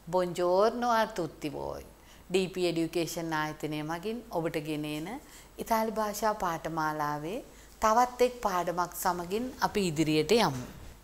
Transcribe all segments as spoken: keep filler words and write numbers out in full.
Buongiorno a tutti voi. D P Education ආයතනය මගින් ඔබට ගෙනෙන ඉතාලි භාෂා පාඨමාලාවේ තවත් එක් පාඩමක් සමගින් අපි ඉදිරියට යමු.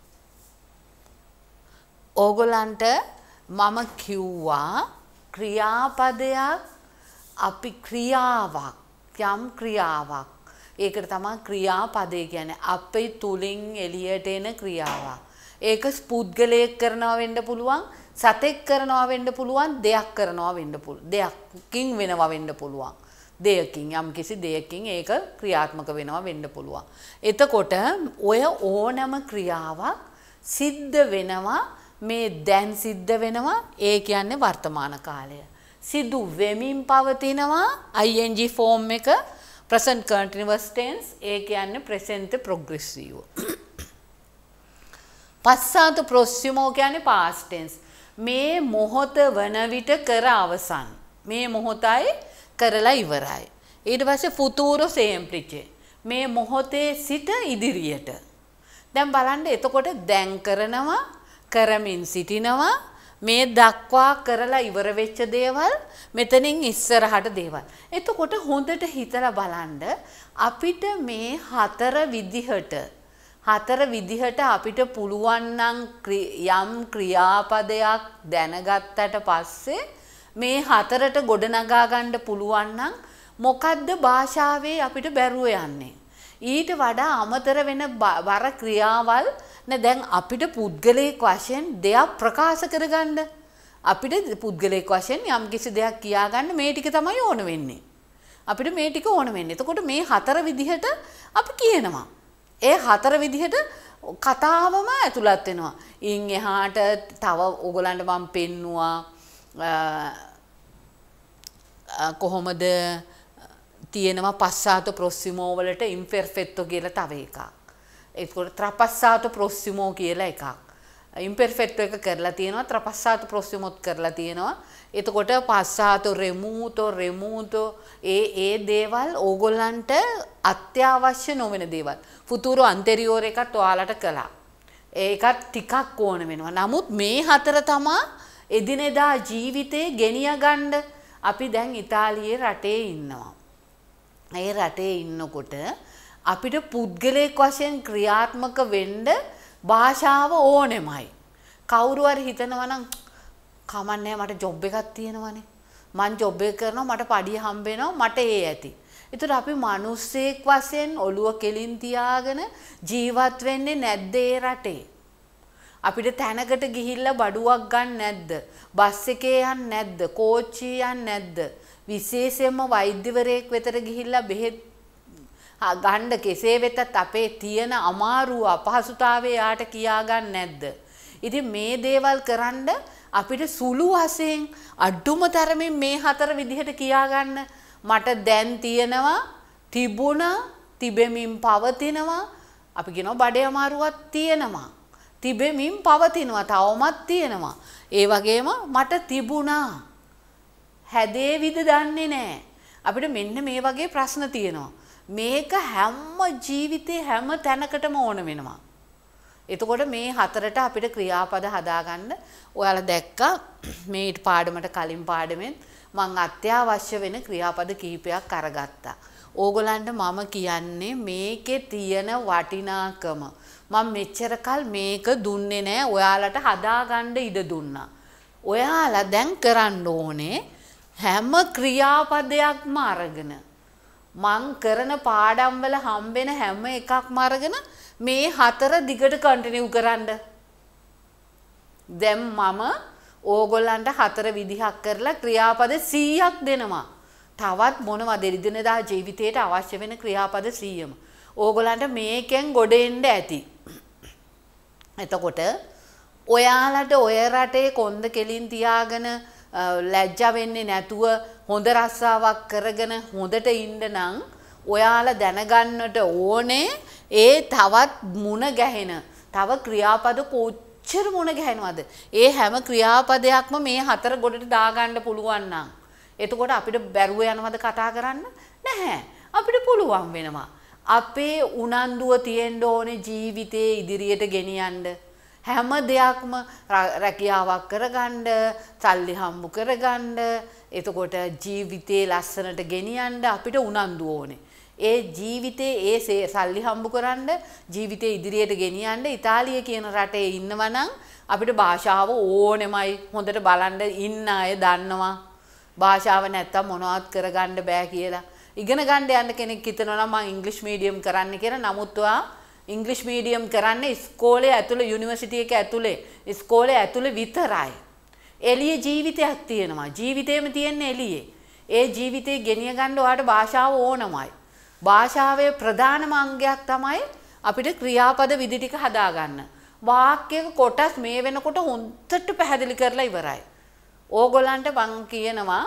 ඕගොල්ලන්ට මම කිව්වා ක්‍රියාපදයක් අපි ක්‍රියාවක් යම් ක්‍රියාවක් ඒකට තමයි ක්‍රියාපදේ කියන්නේ අපේ තුලින් එළියට එන ක්‍රියාවක්. ඒක පුද්ගලයෙක් කරනවා වෙන්න පුළුවන්, සතෙක් කරනවා වෙන්න පුළුවන්, දෙයක් කරනවා වෙන්න පුළුවන්. දෙයක්කින් වෙනවා වෙන්න පුළුවන්. දෙයකින් යම් කිසි දෙයකින් ඒක ක්‍රියාත්මක වෙනවා වෙන්න පුළුවන්. එතකොට ඔය ඕනම ක්‍රියාවක් සිද්ධ වෙනවා මේ දැන් සිද්ධ වෙනවා ඒ කියන්නේ වර්තමාන කාලය. සිදු වෙමින් පවතිනවා ing form එක present continuous tense ඒ කියන්නේ present progressive. passato prossimo කියන්නේ past tense. මේ මොහොත වන විට කර අවසන්. මේ මොහොතයි කරලා ඉවරයි. ඊට පස්සේ futuro semplice. මේ මොහොතේ සිට ඉදිරියට. දැන් බලන්න එතකොට දැන් කරනවා, කරමින් සිටිනවා, මේ දක්වා කරලා ඉවර වෙච්ච දේවල්, මෙතනින් ඉස්සරහට දේවල්. එතකොට හොඳට හිතලා බලන්න අපිට මේ හතර විදිහට හතර විදිහට අපිට පුළුවන් නම් යම් ක්‍රියාපදයක් දැනගත්තට පස්සේ මේ හතරට ගොඩනගා ගන්න පුළුවන් නම් මොකද්ද භාෂාවේ අපිට බැරුව යන්නේ? ඊට වඩා අමතර වෙන වර ක්‍රියාවල් නේ දැන් අපිට පුද්ගලික වශයෙන් දෙයක් ප්‍රකාශ කරගන්න අපිට පුද්ගලික වශයෙන් යම් කිසි දෙයක් කියා ගන්න මේ ටික තමයි ඕන වෙන්නේ. අපිට මේ ටික ඕන වෙන්නේ. එතකොට මේ හතර විදිහට අපි කියනවා. ඒ හතර විදිහට කතාවම ඇතුළත් වෙනවා. ඉන් එහාට තව ඕගොල්ලන්ට මම පෙන්නුවා කොහොමද තියෙනවා passato prossimo වලට imperfetto කියලා තව එකක්. ඒකෝට trapassato prossimo කියලා එකක්. imperfetto එක කරලා තියෙනවා, trapassato prossimo කරලා තියෙනවා. එතකොට passato remoto remoto ඒ ඒ දේවල් ඕගොල්ලන්ට අත්‍යවශ්‍ය නොවන දේවල්. futuro anteriore එකත් ඔයාලට කළා. ඒකත් ටිකක් ඕන වෙනවා. නමුත් මේ හතර තමයි එදිනෙදා ජීවිතේ ගෙනිය ගන්න අපි දැන් ඉතාලියේ රටේ ඉන්නවා. ඒ රටේ ඉන්නකොට අපිට පුද්ගලික වශයෙන් ක්‍රියාත්මක වෙන්න භාෂාව ඕනෙමයි. කවුරු හරි හිතනවා නම් කමන්නේ මට ජොබ් එකක් තියෙනවනේ. මං ජොබ් එක කරනවා මට පඩිය හම්බ වෙනවා මට ඒ ඇති. ඒතර අපි මිනිස්සෙක් වශයෙන් ඔළුව කෙලින් තියාගෙන ජීවත් වෙන්නේ නැද්ද ඒ රටේ? අපිට තැනකට ගිහිල්ලා බඩුවක් ගන්න නැද්ද? බස් එකේ යන්නේ නැද්ද? කෝච්චිය යන්නේ නැද්ද? විශේෂයෙන්ම වෛද්‍යවරයෙක් වෙතට ගිහිල්ලා බෙහෙත් ගන්න කෙසේ වෙතත් අපේ තියෙන අමාරුව අපහසුතාවය යාට කියා ගන්න නැද්ද? ඉතින් මේ දේවල් කරන්න අපිට සුළු වශයෙන් අඩුම තරමින් මේ හතර විදිහට කියා ගන්න මට දැන් තියෙනවා, තිබුණා, තිබෙමින් පවතිනවා, අපි කියනවා බඩේ අමාරුවක් තියෙනවා, තිබෙමින් පවතිනවා, තවමත් තියෙනවා. ඒ වගේම මට තිබුණා, හැදේවිද දන්නේ නැහැ. අපිට මෙන්න මේ වගේ ප්‍රශ්න තියෙනවා. මේක හැම ජීවිතේ හැම තැනකටම ඕන වෙනවා. එතකොට මේ හතරට අපිට ක්‍රියාපද හදාගන්න ඔයාලා දැක්කා මේ පාඩමට කලින් පාඩමෙන් මම අත්‍යවශ්‍ය වෙන ක්‍රියාපද කිහිපයක් අරගත්තා. ඕගොල්ලන්ට මම කියන්නේ මේකේ තියෙන වටිනාකම. මම මෙච්චර කල් මේක දුන්නේ නැහැ. ඔයාලට හදාගන්න ඉඩ දුන්නා. ඔයාලා දැන් කරන්න ඕනේ හැම ක්‍රියාපදයක්ම අරගෙන මං කරන පාඩම් වල හම්බෙන හැම එකක්ම අරගෙන මේ හතර දිගට කන්ටිනියු කරන්න. දැන් මම ඕගොල්ලන්ට හතර විදිහක් කරලා ක්‍රියාපද සීයක් දෙනවා. තවත් මොනවද එදිනෙදා ජීවිතේට අවශ්‍ය වෙන ක්‍රියාපද සීයම. ඕගොල්ලන්ට මේකෙන් ගොඩ එන්න ඇති. එතකොට ඔයාලට ඔය රටේ කොන්ද කෙලින් තියාගෙන ලැජ්ජා වෙන්නේ නැතුව හොඳ රස්සාවක් කරගෙන හොඳට ඉන්න නම් ඔයාලා දැනගන්නට ඕනේ ඒ තවත් මුණ ගැහෙන තව ක්‍රියාපද කොච්චර මුණ ගැහෙනවද? ඒ හැම ක්‍රියාපදයක්ම මේ හතර ගොඩට දාගන්න පුළුවන් නම් එතකොට අපිට බැරුව යනවද කතා කරන්න? නැහැ. අපිට පුළුවන් වෙනවා. අපේ උනන්දුව තියෙන්න ඕනේ ජීවිතේ ඉදිරියට ගෙනියන්න. හැම දෙයක්ම රැකියාවක් කරගන්න, සල්ලි හම්බ කරගන්න, එතකොට ජීවිතේ ලස්සනට ගෙනියන්න අපිට උනන්දු ඕනේ. ඒ ජීවිතේ ඒ සල්ලි හම්බ කරන්න, ජීවිතේ ඉදිරියට ගෙනියන්න ඉතාලිය කියන රටේ ඉන්නවා නම් අපිට භාෂාව ඕනෙමයි. හොඳට බලන්න ඉන්න අය දන්නවා. භාෂාව නැත්තම් මොනවත් කරගන්න බෑ කියලා. ඉගෙන ගන්න යන්න කෙනෙක් හිතනවා නම් මම ඉංග්‍රීසි මීඩියම් කරන්න කියලා. නමුත් ඔයා ඉංග්‍රීසි මීඩියම් කරන්නේ ඉස්කෝලේ ඇතුලේ, යුනිවර්සිටි එක ඇතුලේ, ඉස්කෝලේ ඇතුලේ විතරයි. එළියේ ජීවිතයක් තියෙනවා. ජීවිතේම තියෙන්නේ එළියේ. ඒ ජීවිතේ ගෙනිය ගන්න ඔයාට භාෂාව ඕනමයි. භාෂාවේ ප්‍රධානම අංගයක් තමයි අපිට ක්‍රියාපද විදි ටික හදාගන්න. වාක්‍යයක කොටස් මේ වෙනකොට හොඳට පැහැදිලි කරලා ඉවරයි. ඕගොල්ලන්ට මං කියනවා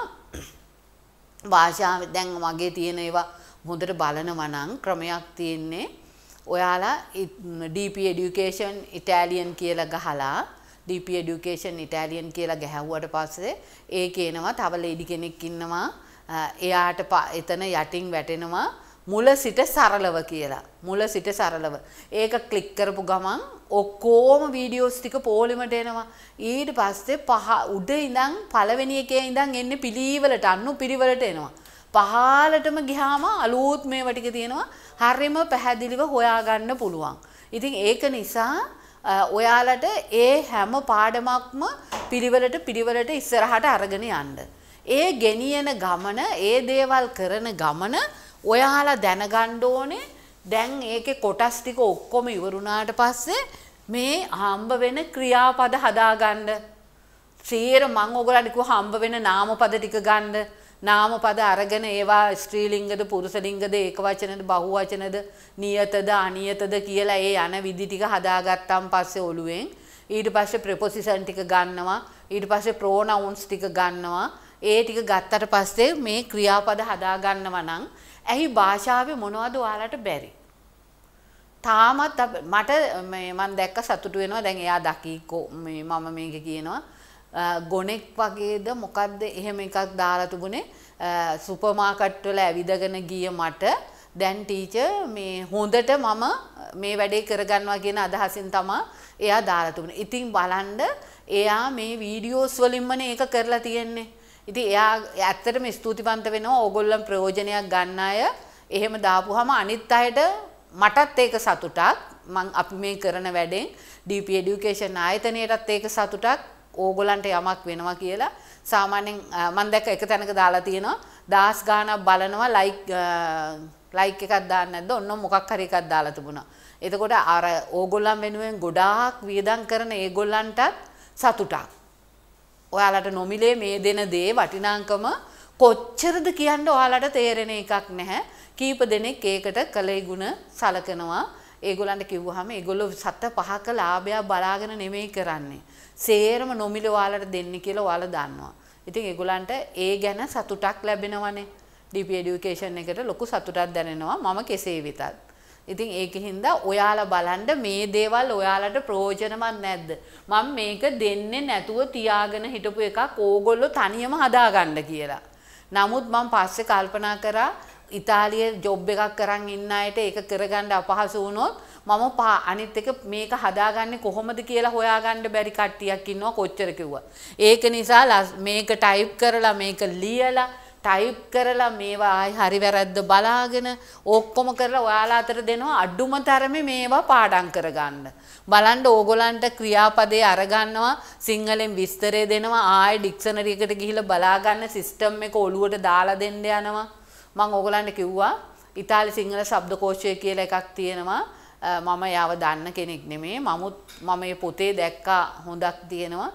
භාෂාව දැන් මගේ තියෙන ඒවා හොඳට බලනවා නම් ක්‍රමයක් තියෙන්නේ. ඔයාලා ඩී පී Education Italian කියලා ගහලා ඩී පී Education Italian කියලා ගැහුවට පස්සේ ඒ කියනවා තව ලේඩි කෙනෙක් ඉන්නවා. එයාට එතන යටින් වැටෙනවා මුල සිට සරලව කියලා. මුල සිට සරලව. ඒක ක්ලික් කරපු ගමන් ඔක්කොම වීඩියෝස් ටික පොලිමට එනවා. ඊට පස්සේ පහ උඩ ඉඳන් පළවෙනි එකේ ඉඳන් එන්නේ පිළිවෙලට අන්නු පිළිවෙලට එනවා. පහලටම ගියාම අලුත් මේවා ටික තියෙනවා. හරියම පැහැදිලිව හොයාගන්න පුළුවන්. ඉතින් ඒක නිසා ඔයාලට ඒ හැම පාඩමක්ම පිළිවෙලට පිළිවෙලට ඉස්සරහට අරගෙන යන්න. ඒ ගෙනියන ගමන, ඒ දේවල් කරන ගමන ඔයාලා දැනගන්න ඕනේ. දැන් ඒකේ කොටස් ටික ඔක්කොම ඉවරුණාට පස්සේ මේ හම්බ වෙන ක්‍රියාපද හදාගන්න. සීර මං ඔයගොල්ලන්ට කිව්වා හම්බ වෙන නාමපද ටික ගන්න. නාමපද අරගෙන ඒවා ස්ත්‍රීලිංගද පුරුෂලිංගද ඒකවචනද බහුවචනද නියතද අනියතද කියලා ඒ යන විදි ටික හදාගත්තාන් පස්සේ ඔළුවෙන් ඊට පස්සේ ප්‍රෙපොසිෂන් ටික ගන්නවා. ඊට පස්සේ ප්‍රෝනවුන්ස් ටික ගන්නවා. ඒ ටික ගත්තට පස්සේ මේ ක්‍රියාපද හදා ගන්නවා නම් ඇයි භාෂාවේ මොනවද ඔයාලට බැරි? තාමත් මට මේ මම දැක්ක සතුටු වෙනවා. දැන් එයා දකීකෝ මේ මම මේක කියනවා ගොනෙක් වගේද මොකද්ද එහෙම එකක් දාලා තිබුණේ. සුපර් මාකට් වල ඇවිදගෙන ගිය මට දැන් ටීචර් මේ හොඳට මම මේ වැඩේ කරගන්නවා කියන අදහසින් තමයි එයා දාලා තිබුණේ. ඉතින් බලන්න එයා මේ වීඩියෝස් වලින්මනේ ඒක කරලා තියෙන්නේ. ඉතින් එයා ඇත්තටම ස්තුතිවන්ත වෙනවා. ඕගොල්ලන් ප්‍රයෝජනයක් ගන්න අය එහෙම දාපුවාම අනිත් අයට මටත් ඒක සතුටක්. මං අපි මේ කරන වැඩෙන් ඩී පී Education ආයතනයටත් ඒක සතුටක්. ඕගොල්ලන්ට යමක් වෙනවා කියලා සාමාන්‍යයෙන් මම දැක්ක එක තැනක දාලා තියෙනවා දහස් ගාණක් බලනවා ලයික් ලයික් එකක් දාන්න නැද්ද ඔන්න මොකක් හරි එකක් දාලා තිබුණා. එතකොට අර ඕගොල්ලන් වෙනුවෙන් ගොඩාක් වියදම් කරන ඒගොල්ලන්ටත් සතුටක්. ඔයාලට නොමිලේ මේ දෙන දේ වටිනාකම කොච්චරද කියන්න ඔයාලට තේරෙන එකක් නැහැ. කීප දෙනෙක් ඒකට කලේ ගුණ සලකනවා. ඒගොල්ලන්ට කිව්වහම ඒගොල්ලෝ සත පහක ලාභය බලාගෙන නෙමෙයි කරන්නේ. සේරම නොමිලේ ඔයාලට දෙන්නේ කියලා ඔයාලා දන්නවා. ඉතින් ඒගොල්ලන්ට ඒ ගැන සතුටක් ලැබෙනවනේ. ඩී පී Education එකට ලොකු සතුටක් දැනෙනවා මම කෙසේ වෙතත්. ඉතින් ඒකින්ද ඔයාලා බලන්න මේ දේවල් ඔයාලට ප්‍රයෝජනවත් නැද්ද? මම මේක දෙන්නේ නැතුව තියාගෙන හිටපු එකක් ඕගොල්ලෝ තනියම හදාගන්න කියලා. නමුත් මම පස්සේ කල්පනා කරා ඉතාලියේ ජොබ් එකක් කරන් ඉන්න අයට ඒක කරගන්න අපහසු වුණොත් මම අනිත් එක මේක හදාගන්නේ කොහොමද කියලා හොයාගන්න බැරි කට්ටියක් ඉන්නවා කොච්චර කිව්වා. ඒක නිසා මේක ටයිප් කරලා මේක ලියලා ටයිප් කරලා මේවා ආයි හරි වැරද්ද බලාගෙන ඔක්කොම කරලා ඔයාලා අතට දෙනවා අඩුම තරමේ මේවා පාඩම් කරගන්න. බලන්න ඕගොල්ලන්ට ක්‍රියාපදේ අරගන්නවා සිංහලෙන් විස්තරය දෙනවා ආයි ඩික්ෂනරි එකට ගිහිල්ලා බලා ගන්න සිස්ටම් එක ඔළුවට දාලා දෙන්න යනවා. මම ඕගොල්ලන්ට කිව්වා ඉතාලි සිංහල ශබ්දකෝෂය කියලා එකක් තියෙනවා. මම යාව දන්න කෙනෙක් නෙමෙයි. මමුත් මම මේ පොතේ දැක්කා හොඳක් තියෙනවා.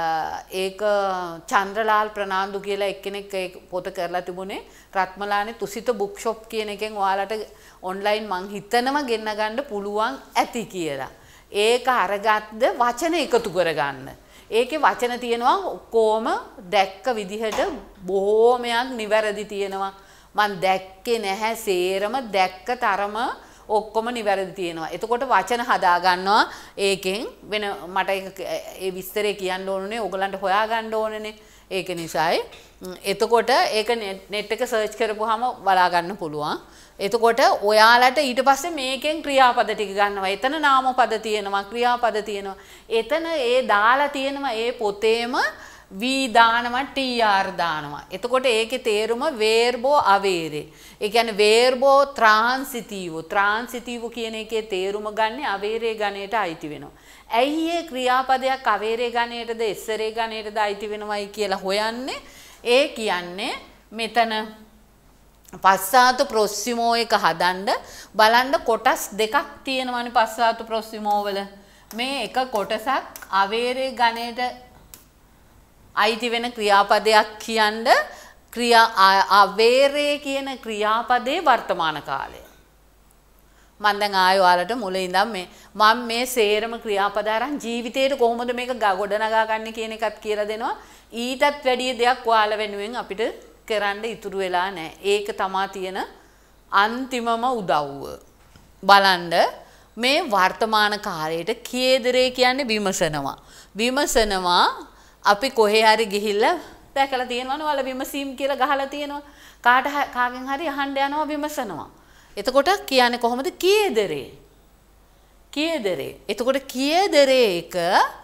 ඒක චන්ද්‍රලාල් ප්‍රනාන්දු කියලා එක්කෙනෙක් ඒ පොත කරලා තිබුණේ රත්මලානේ තුසිත බුක් ෂොප් කියන එකෙන් ඔයාලට ඔන්ලයින් මං හිතනවා ගෙන්න ගන්න පුළුවන් ඇති කියලා. ඒක අරගත්ද වචන එකතු කරගන්න. ඒකේ වචන තියෙනවා ඔක්කොම දැක්ක විදිහට බොහෝමයක් නිවැරදි තියෙනවා. මං දැක්කේ නැහැ සේරම දැක්ක තරම ඔක්කොම නිවැරදි තියෙනවා. එතකොට වචන හදා ගන්නවා ඒකෙන් වෙන මට ඒක ඒ විස්තරේ කියන්න ඕනේ ඕගලන්ට හොයා ගන්න ඕනේනේ. ඒක නිසායි. එතකොට ඒක net එක search කරපුවාම බලා ගන්න පුළුවන්. එතකොට ඔයාලට ඊට පස්සේ මේකෙන් ක්‍රියාපද ටික ගන්නවා. එතන නාමපද තියෙනවා, ක්‍රියාපද තියෙනවා. එතන ඒ දාලා තියෙනවා ඒ පොතේම V දානවා T R දානවා. එතකොට ඒකේ තේරුම verbo avere. ඒ කියන්නේ verbo transitivo. transitivo කියන එකේ තේරුම ගන්න avere ගණයට අයිති වෙනවා. ඇයි මේ ක්‍රියාපදයක් avere ගණයටද essere ගණයටද අයිති වෙනවයි කියලා හොයන්නේ? ඒ කියන්නේ මෙතන passato prossimo එක හදන්න බලන්න කොටස් දෙකක් තියෙනවානේ passato prossimo වල. මේ එක කොටසක් avere ගණයට අයිති වෙන ක්‍රියාපදයක් කියන්න ක්‍රියා avere කියන ක්‍රියාපදේ වර්තමාන කාලය. මම දැන් ආයෙ ඔයාලට මුලින් ඉඳන් මේ මම මේ සේරම ක්‍රියාපද අරන් ජීවිතේට කොහොමද මේක ගොඩනගා ගන්න කියන එකත් කියලා දෙනවා. ඊටත් වැඩි දෙයක් ඔයාලා වෙනුවෙන් අපිට කරන්න ඉතුරු වෙලා නැහැ. ඒක තමයි තියෙන අන්තිමම උදව්ව. බලන්න මේ වර්තමාන කාලයට කේදරේ කියන්නේ විමසනවා. විමසනවා අපි කොහේ හරි ගිහිල්ලා දැකලා තියෙනවනේ ඔයාලා විමසීම් කියලා ගහලා තියෙනවා. කාට කාගෙන් හරි අහන්න යනවා විමසනවා. එතකොට කියන්නේ කොහොමද කේදරේ? කේදරේ. එතකොට කේදරේ එක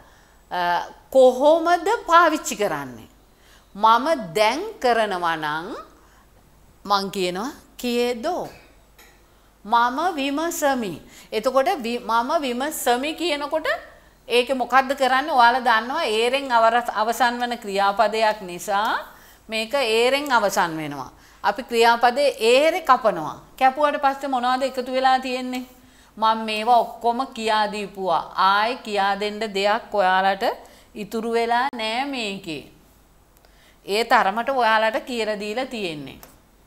කොහොමද පාවිච්චි කරන්නේ? මම දැන් කරනවා නම් මං කියනවා කේදෝ. මම විමසමි. එතකොට මම විමසමි කියනකොට ඒක මොකද්ද කරන්නේ? ඔයාලා දන්නවා ඒරෙන් අවසන් වෙන ක්‍රියාපදයක් නිසා මේක ඒරෙන් අවසන් වෙනවා. අපි ක්‍රියාපදේ ඒරේ කපනවා. කැපුවට පස්සේ මොනවද එකතු වෙලා තියෙන්නේ? මම මේවා ඔක්කොම කියා දීපුවා. ආයි කියා දෙන්න දෙයක් ඔයාලට ඉතුරු වෙලා නෑ මේකේ. ඒ තරමට ඔයාලට කියලා දීලා තියෙන්නේ.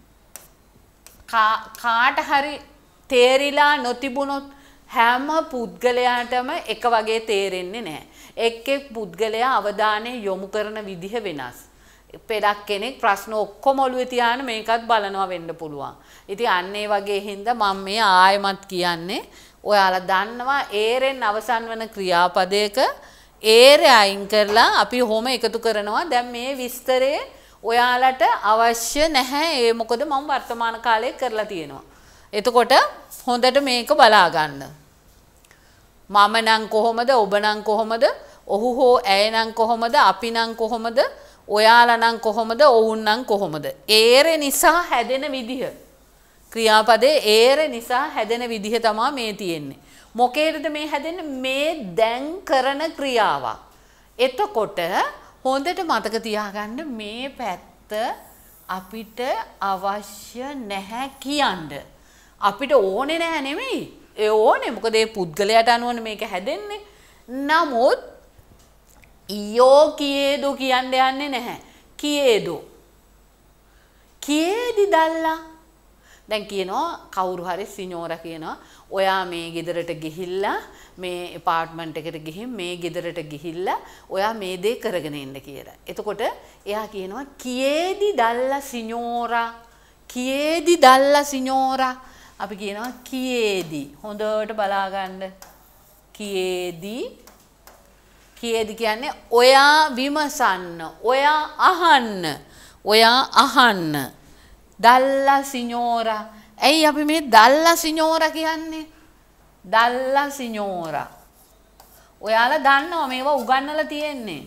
කාට හරි තේරිලා නොතිබුණොත් හැම පුද්ගලයාටම එක වගේ තේරෙන්නේ නැහැ. එක් එක් පුද්ගලයා අවධානය යොමු කරන විදිහ වෙනස්. පෙරක් කෙනෙක් ප්‍රශ්න ඔක්කොම ඔළුවේ තියාන මේකත් බලනවා වෙන්න පුළුවන්. ඉතින් අන්න ඒ වගේ හින්දා මම මේ ආයමත් කියන්නේ ඔයාලා දන්නවා ඒරෙන් අවසන් වන ක්‍රියාපදයක ඒරේ අයින් කරලා අපි හොම එකතු කරනවා. දැන් මේ විස්තරේ ඔයාලට අවශ්‍ය නැහැ. ඒ මොකද මම වර්තමාන කාලේ කරලා තියෙනවා. එතකොට හොඳට මේක බලා ගන්න. මම නම් කොහොමද? ඔබ නම් කොහොමද? ඔහු හෝ ඇය නම් කොහොමද? අපි නම් කොහොමද? ඔයාලා නම් කොහොමද? ඔවුන් නම් කොහොමද? ඒරේ නිසා හැදෙන විදිහ. ක්‍රියාපදේ ඒරේ නිසා හැදෙන විදිහ තමයි මේ තියෙන්නේ. මොකේද මේ හැදෙන්නේ? මේ දැන් කරන ක්‍රියාවක්. එතකොට හොඳට මතක තියාගන්න මේ පැත්ත අපිට අවශ්‍ය නැහැ කියන්න. අපිට ඕනේ නැහැ නෙමෙයි. ඒ ඕනේ. මොකද ඒ පුද්ගලයාට අනුවනේ මේක හැදෙන්නේ. නමුත් ඊයෝ කීයේදු කියන්න යන්නේ නැහැ. කීයේදු. කීයේදි දැල්ලා. දැන් කියනවා කවුරු හරි සිනෝරා කියනවා ඔයා මේ ගෙදරට ගිහිල්ලා මේ ඇපාර්ට්මන්ට් එකට ගිහින් මේ ගෙදරට ගිහිල්ලා ඔයා මේ දේ කරගෙන එන්න කියලා. එතකොට එයා කියනවා කීයේදි දැල්ලා සිනෝරා. කීයේදි දැල්ලා සිනෝරා. අපි කියනවා කීයේදි. හොඳට බලා ගන්න. කීයේදි කීයේදි කියන්නේ ඔයා විමසන්න, ඔයා අහන්න, ඔයා අහන්න. දල්ලා සිනෝරා. ඇයි අපි මේ දල්ලා සිනෝරා කියන්නේ? දල්ලා සිනෝරා. ඔයාලා දන්නවා මේවා උගන්වලා තියෙන්නේ.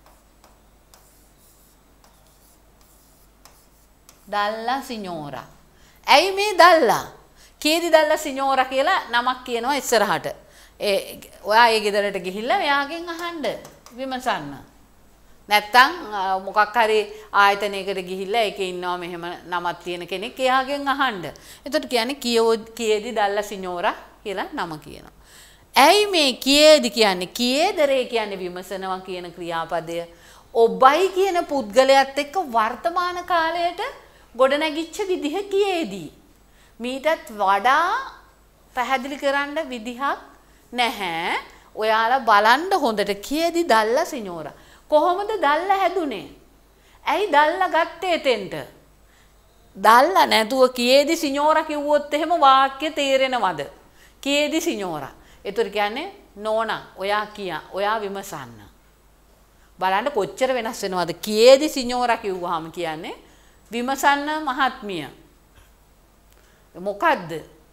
දල්ලා සිනෝරා. ඇයි මේ දල්ලා? කීයේදි දල්ලා සිනෝරා කියලා නමක් කියනවා ඉස්සරහට. ඒ ඔයා ඒ ගෙදරට ගිහිල්ලා එයාගෙන් අහන්න විමසන්න. නැත්තම් මොකක් හරි ආයතනයකට ගිහිල්ලා ඒකේ ඉන්නවා මෙහෙම නමක් තියෙන කෙනෙක් එයාගෙන් අහන්න. එතකොට කියන්නේ කීයේදි දල්ලා සිනෝරා කියලා නම කියනවා. ඇයි මේ කීයේදි කියන්නේ? කීයේදරේ කියන්නේ විමසනවා කියන ක්‍රියාපදය ඔබයි කියන පුද්ගලයාත් එක්ක වර්තමාන කාලයට ගොඩනැගිච්ච විදිහ කීයේදි. මීටත් වඩා පැහැදිලි කරන්න විදිහක් නැහැ. ඔයාලා බලන්න හොඳට කීයේදි දල්ලා සිනෝරා. කොහොමද දල්ලා හැදුනේ? ඇයි දල්ලා ගත්තේ එතෙන්ට? දල්ලා නැතුව කියේදි සිඤ්ඤෝරා කිව්වොත් එහෙම වාක්‍ය තේරෙනවද? කියේදි සිඤ්ඤෝරා. ඒතර කියන්නේ නෝනා ඔයා කියා ඔයා විමසන්න. බලන්න කොච්චර වෙනස් වෙනවද? කියේදි සිඤ්ඤෝරා කිව්වහම කියන්නේ විමසන්න මහත්මිය. මොකද්ද?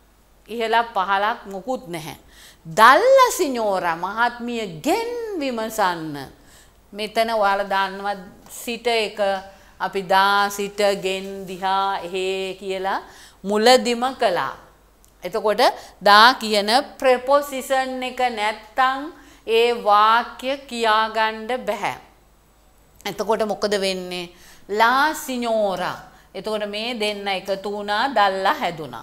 ඉහළක් පහළක් මොකුත් නැහැ. දල්ලා සිඤ්ඤෝරා මහත්මිය ගෙන් විමසන්න. මෙතන ඔයාලා දන්නවා සිට එක අපි දා සිට ගෙන් දිහා එහෙ කියලා මුලදිම කළා. එතකොට දා කියන ප්‍රෙපොසිෂන් එක නැත්තම් ඒ වාක්‍ය කියාගන්න බෑ. එතකොට මොකද වෙන්නේ? ලා සිඤ්ඤෝරා. එතකොට මේ දෙන්න එකතු වුණා දල්ලා හැදුනා.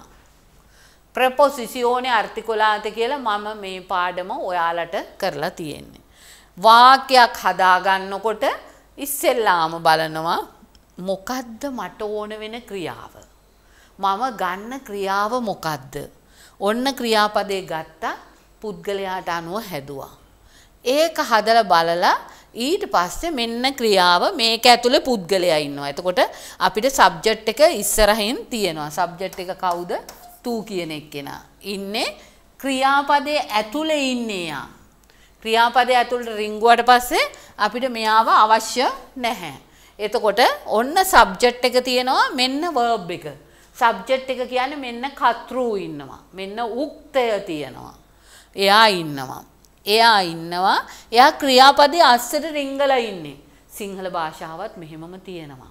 ප්‍රෙපොසිසියෝනේ ආර්ටිකුලාතේ කියලා මම මේ පාඩම ඔයාලට කරලා තියෙන්නේ. වාක්‍යයක් හදාගන්නකොට ඉස්සෙල්ලාම බලනවා මොකද්ද මට ඕන වෙන ක්‍රියාව. මම ගන්න ක්‍රියාව මොකද්ද? ඔන්න ක්‍රියාපදේ ගත්තා පුද්ගලයාට අනුව හැදුවා. ඒක හදලා බලලා ඊට පස්සේ මෙන්න ක්‍රියාව මේක ඇතුලේ පුද්ගලයා ඉන්නවා. එතකොට අපිට සබ්ජෙක්ට් එක ඉස්සරහින් තියෙනවා. සබ්ජෙක්ට් එක කවුද? තු කියන එක්කෙනා. ඉන්නේ ක්‍රියාපදයේ ඇතුලේ ඉන්නේ යා. ක්‍රියාපදයේ ඇතුළට රිංගුවට පස්සේ අපිට මෙයාව අවශ්‍ය නැහැ. එතකොට ඔන්න සබ්ජෙක්ට් එක තියෙනවා මෙන්න verb එක. සබ්ජෙක්ට් එක කියන්නේ මෙන්න කතෘ ඉන්නවා. මෙන්න උක්තය තියෙනවා. එයා ඉන්නවා. එයා ඉන්නවා. එයා ක්‍රියාපදයේ අස්සට රිංගලා ඉන්නේ. සිංහල භාෂාවත් මෙහෙමම තියෙනවා.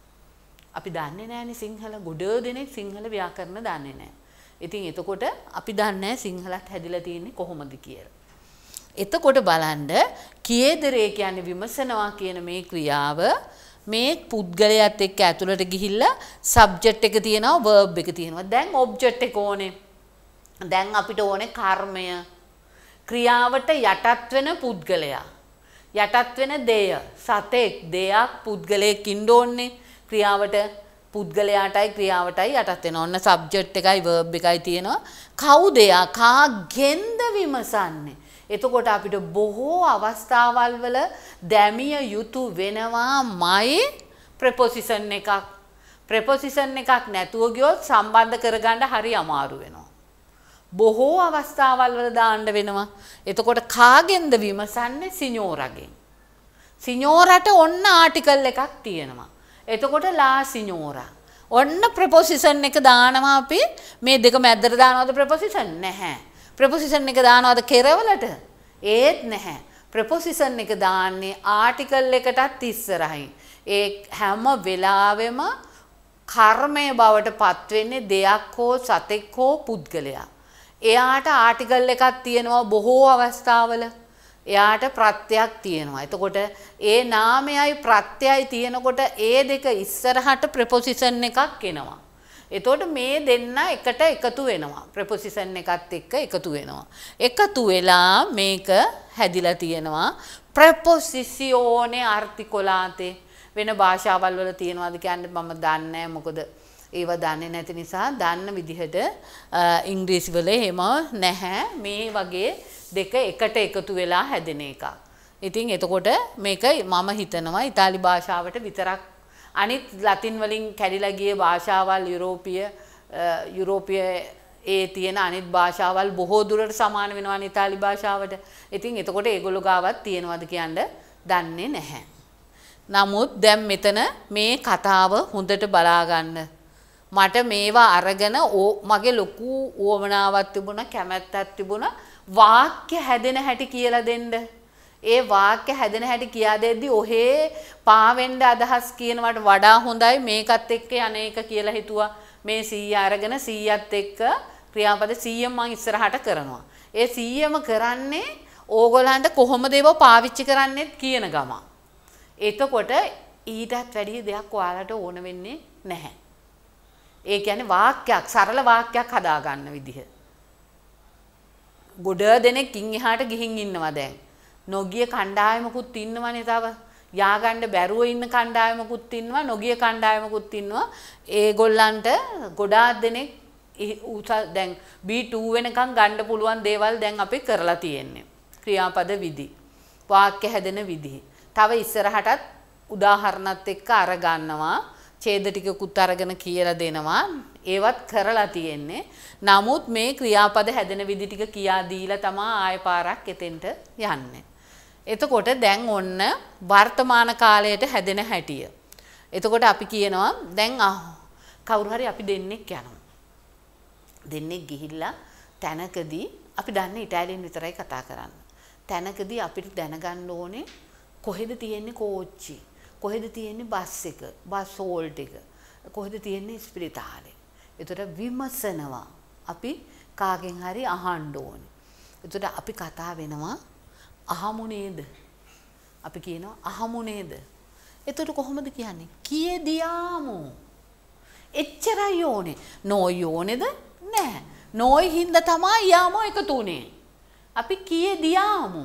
අපි දන්නේ නැහැනේ සිංහල. ගොඩ දෙනෙක් සිංහල ව්‍යාකරණ දන්නේ නැහැ. ඉතින් එතකොට අපි දන්නේ නැහැ සිංහලත් හැදිලා තියෙන්නේ කොහොමද කියලා. එතකොට බලන්න කියේදරේ කියන්නේ විමසනවා කියන මේ ක්‍රියාව මේ පුද්ගලයාත් එක්ක ඇතුළට ගිහිල්ලා සබ්ජෙක්ට් එක තියෙනවා verb එක තියෙනවා. දැන් ඔබ්ජෙක්ට් එක ඕනේ. දැන් අපිට ඕනේ කර්මය. ක්‍රියාවට යටත් වෙන පුද්ගලයා. යටත් වෙන දෙය. සතෙක් දෙයක් පුද්ගලයෙක් ඉන්න ඕනේ. ක්‍රියාවට පුද්ගලයාටයි ක්‍රියාවටයි යටත් වෙනවා. ඔන්න සබ්ජෙක්ට් එකයි verb එකයි තියෙනවා. කවුද එයා? කාගෙන්ද විමසන්නේ? එතකොට අපිට බොහෝ අවස්ථාවල් වල දැමිය යුතු වෙනවාමයි ප්‍රෙපොසිෂන් එකක්. ප්‍රෙපොසිෂන් එකක් නැතුව ගියොත් සම්බන්ධ කරගන්න හරි අමාරු වෙනවා. බොහෝ අවස්ථාවල් වල දාන්න වෙනවා. එතකොට කාගෙන්ද විමසන්නේ? සිඤ්ඤෝරගෙන්. සිඤ්ඤෝරට ඔන්න ආටිකල් එකක් තියෙනවා. එතකොට ලා සිඤ්ඤෝරා. ඔන්න ප්‍රෙපොසිෂන් එක දානවා අපි. මේ දෙක මැදට දානවද ප්‍රෙපොසිෂන්? නැහැ. ප්‍රෙපොසිෂන් එක දානවද කෙරවලට? ඒත් නැහැ. ප්‍රෙපොසිෂන් එක දාන්නේ ආටිකල් එකටත් ඉස්සරහින්. ඒ හැම වෙලාවෙම කර්මය බවට පත් වෙන්නේ දෙයක් හෝ සතෙක් හෝ පුද්ගලයා. එයාට ආටිකල් එකක් තියෙනවා බොහෝ අවස්ථාවල. එයාට ප්‍රත්‍යක් තියෙනවා. එතකොට ඒ නාමයයි ප්‍රත්‍යයයි තියෙනකොට ඒ දෙක ඉස්සරහට ප්‍රෙපොසිෂන් එකක් එනවා. එතකොට මේ දෙන්න එකට එකතු වෙනවා. ප්‍රෙපොසිෂන් එකත් එක්ක එකතු වෙනවා. එකතු වෙලා මේක හැදිලා තියෙනවා ප්‍රෙපොසිසියෝනේ ආර්ටිකුලාතේ. වෙන භාෂාවල් වල තියෙනවාද කියන්නේ මම දන්නේ නැහැ. මොකද ඒව දන්නේ නැති නිසා දන්න විදිහට ඉංග්‍රීසි වල එහෙම නැහැ. මේ වගේ දෙක එකට එකතු වෙලා හැදෙන එකක්. ඉතින් එතකොට මේක මම හිතනවා ඉතාලි භාෂාවට විතරක් අනිත් ලතින් වලින් කැඩිලා ගිය භාෂාවල් යුරෝපීය යුරෝපීය ඒ තියෙන අනිත් භාෂාවල් බොහෝ දුරට සමාන වෙනවා ඉතාලි භාෂාවට. ඉතින් එතකොට ඒගොල්ලෝ ගාවත් තියෙනවද කියන්න දන්නේ නැහැ. නමුත් දැන් මෙතන මේ කතාව හොඳට බලා ගන්න. මට මේවා අරගෙන මගේ ලොකු උවමනාවක් තිබුණා, කැමැත්තක් තිබුණා වාක්‍ය හැදෙන හැටි කියලා දෙන්න. ඒ වාක්‍ය හැදෙන හැටි කියා දෙද්දි ඔහේ පාවෙන්න අදහස් කියනවට වඩා හොඳයි මේකත් එක්ක අනේක කියලා හිතුවා. මේ සීය අරගෙන සීයත් එක්ක ක්‍රියාපද සීයෙන් මම ඉස්සරහට කරනවා. ඒ සීයම කරන්නේ ඕගොල්ලන්ට කොහොමද ඒව පාවිච්චි කරන්නේ කියන ගම. එතකොට ඊටත් වැඩි දෙයක් ඔයාලට ඕන වෙන්නේ නැහැ. ඒ කියන්නේ වාක්‍යයක් සරල වාක්‍යයක් හදාගන්න විදිහ. ගොඩ දෙනෙක් ඉන් එහාට ගිහින් ඉන්නවා දැන්. නොගිය කණ්ඩායමකුත් ඉන්නවනේ තව. යාගන්න බැරුව ඉන්න කණ්ඩායමකුත් ඉන්නවා, නොගිය කණ්ඩායමකුත් ඉන්නවා. ඒගොල්ලන්ට ගොඩාක් දෙනෙක් දැන් බී ටූ වෙනකන් ගන්න පුළුවන් දේවල් දැන් අපි කරලා තියෙන්නේ. ක්‍රියාපද විදි, වාක්‍ය හැදෙන විදි. තව ඉස්සරහටත් උදාහරණත් එක්ක අර ගන්නවා. ඡේද ටිකකුත් අරගෙන කියලා දෙනවා. ඒවත් කරලා තියෙන්නේ. නමුත් මේ ක්‍රියාපද හැදෙන විදි ටික කියා දීලා තමයි ආය පාරක් එතෙන්ට යන්නේ. එතකොට දැන් ඔන්න වර්තමාන කාලයට හැදෙන හැටිය. එතකොට අපි කියනවා දැන් කවුරු හරි අපි දෙන්නෙක් යනවා. දෙන්නෙක් ගිහිල්ලා තැනකදී අපි දන්නේ ඉතාලියෙන් විතරයි කතා කරන්නේ. තැනකදී අපිට දැනගන්න ඕනේ කොහෙද තියෙන්නේ කෝච්චි, කොහෙද තියෙන්නේ බස් එක, බස් හෝල්ට් එක, කොහෙද තියෙන්නේ ස්පිරිතාලේ. එතකොට විමසනවා. අපි කාගෙන් හරි අහන්න ඕනේ. එතකොට අපි කතා වෙනවා අහමු නේද? අපි කියනවා අහමු නේද? එතකොට කොහොමද කියන්නේ? කීයදියාමු. එච්චරයි ඕනේ. නෝයි ඕනේද? නෑ. නෝයි හින්දා තමයි යාමෝ එකතු උනේ. අපි කීයදියාමු.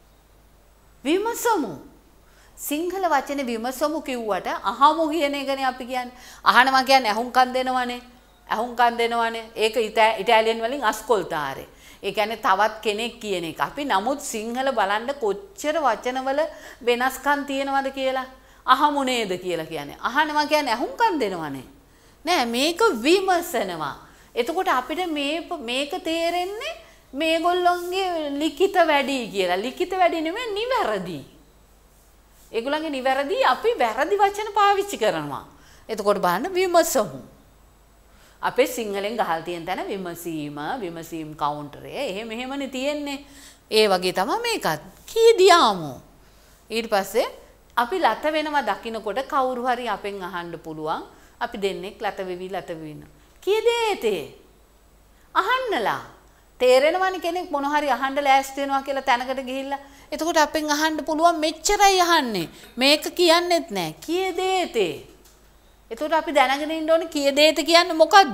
විමසමු. සිංහල වචනේ විමසමු කිව්වට අහමු කියන එකනේ අපි කියන්නේ. අහනවා කියන්නේ අහුම්කම් දෙනවනේ. අහුම්කම් දෙනවනේ. ඒක ඉතාලියන් වලින් අස්කොල්තාරේ. ඒ කියන්නේ තවත් කෙනෙක් කියන එක. අපි නමුත් සිංහල බලන්න කොච්චර වචනවල වෙනස්කම් තියෙනවද කියලා. අහමු නේද කියලා කියන්නේ. අහනවා කියන්නේ අහුම්කම් දෙනවනේ. නෑ මේක විමසනවා. එතකොට අපිට මේ මේක තේරෙන්නේ මේගොල්ලොන්ගේ ලිඛිත වැඩි කියලා. ලිඛිත වැඩි නෙමෙයි නිවැරදි. ඒගොල්ලන්ගේ නිවැරදි අපි වැරදි වචන පාවිච්චි කරනවා. එතකොට බලන්න විමසමු. අපේ සිංහලෙන් ගහලා තියෙන තැන විමසීම, විමසීම් කවුන්ටරය එහෙම එහෙමනේ තියෙන්නේ. ඒ වගේ තමයි මේකත්. කීදියාමු. ඊට පස්සේ අපි ලත වෙනවා දකින්නකොට කවුරු හරි අපෙන් අහන්න පුළුවන්. අපි දෙන්නෙක් ලත වෙවි ලත වෙන. කීදේතේ? අහන්නලා. තේරෙනවනේ කෙනෙක් මොන හරි අහන්න ලෑස්ති වෙනවා කියලා තැනකට ගිහිල්ලා. එතකොට අපෙන් අහන්න පුළුවන් මෙච්චරයි අහන්නේ. මේක කියන්නෙත් නෑ. කීදේතේ? එතකොට අපි දැනගෙන ඉන්න ඕනේ කීදේත කියන්නේ මොකද්ද?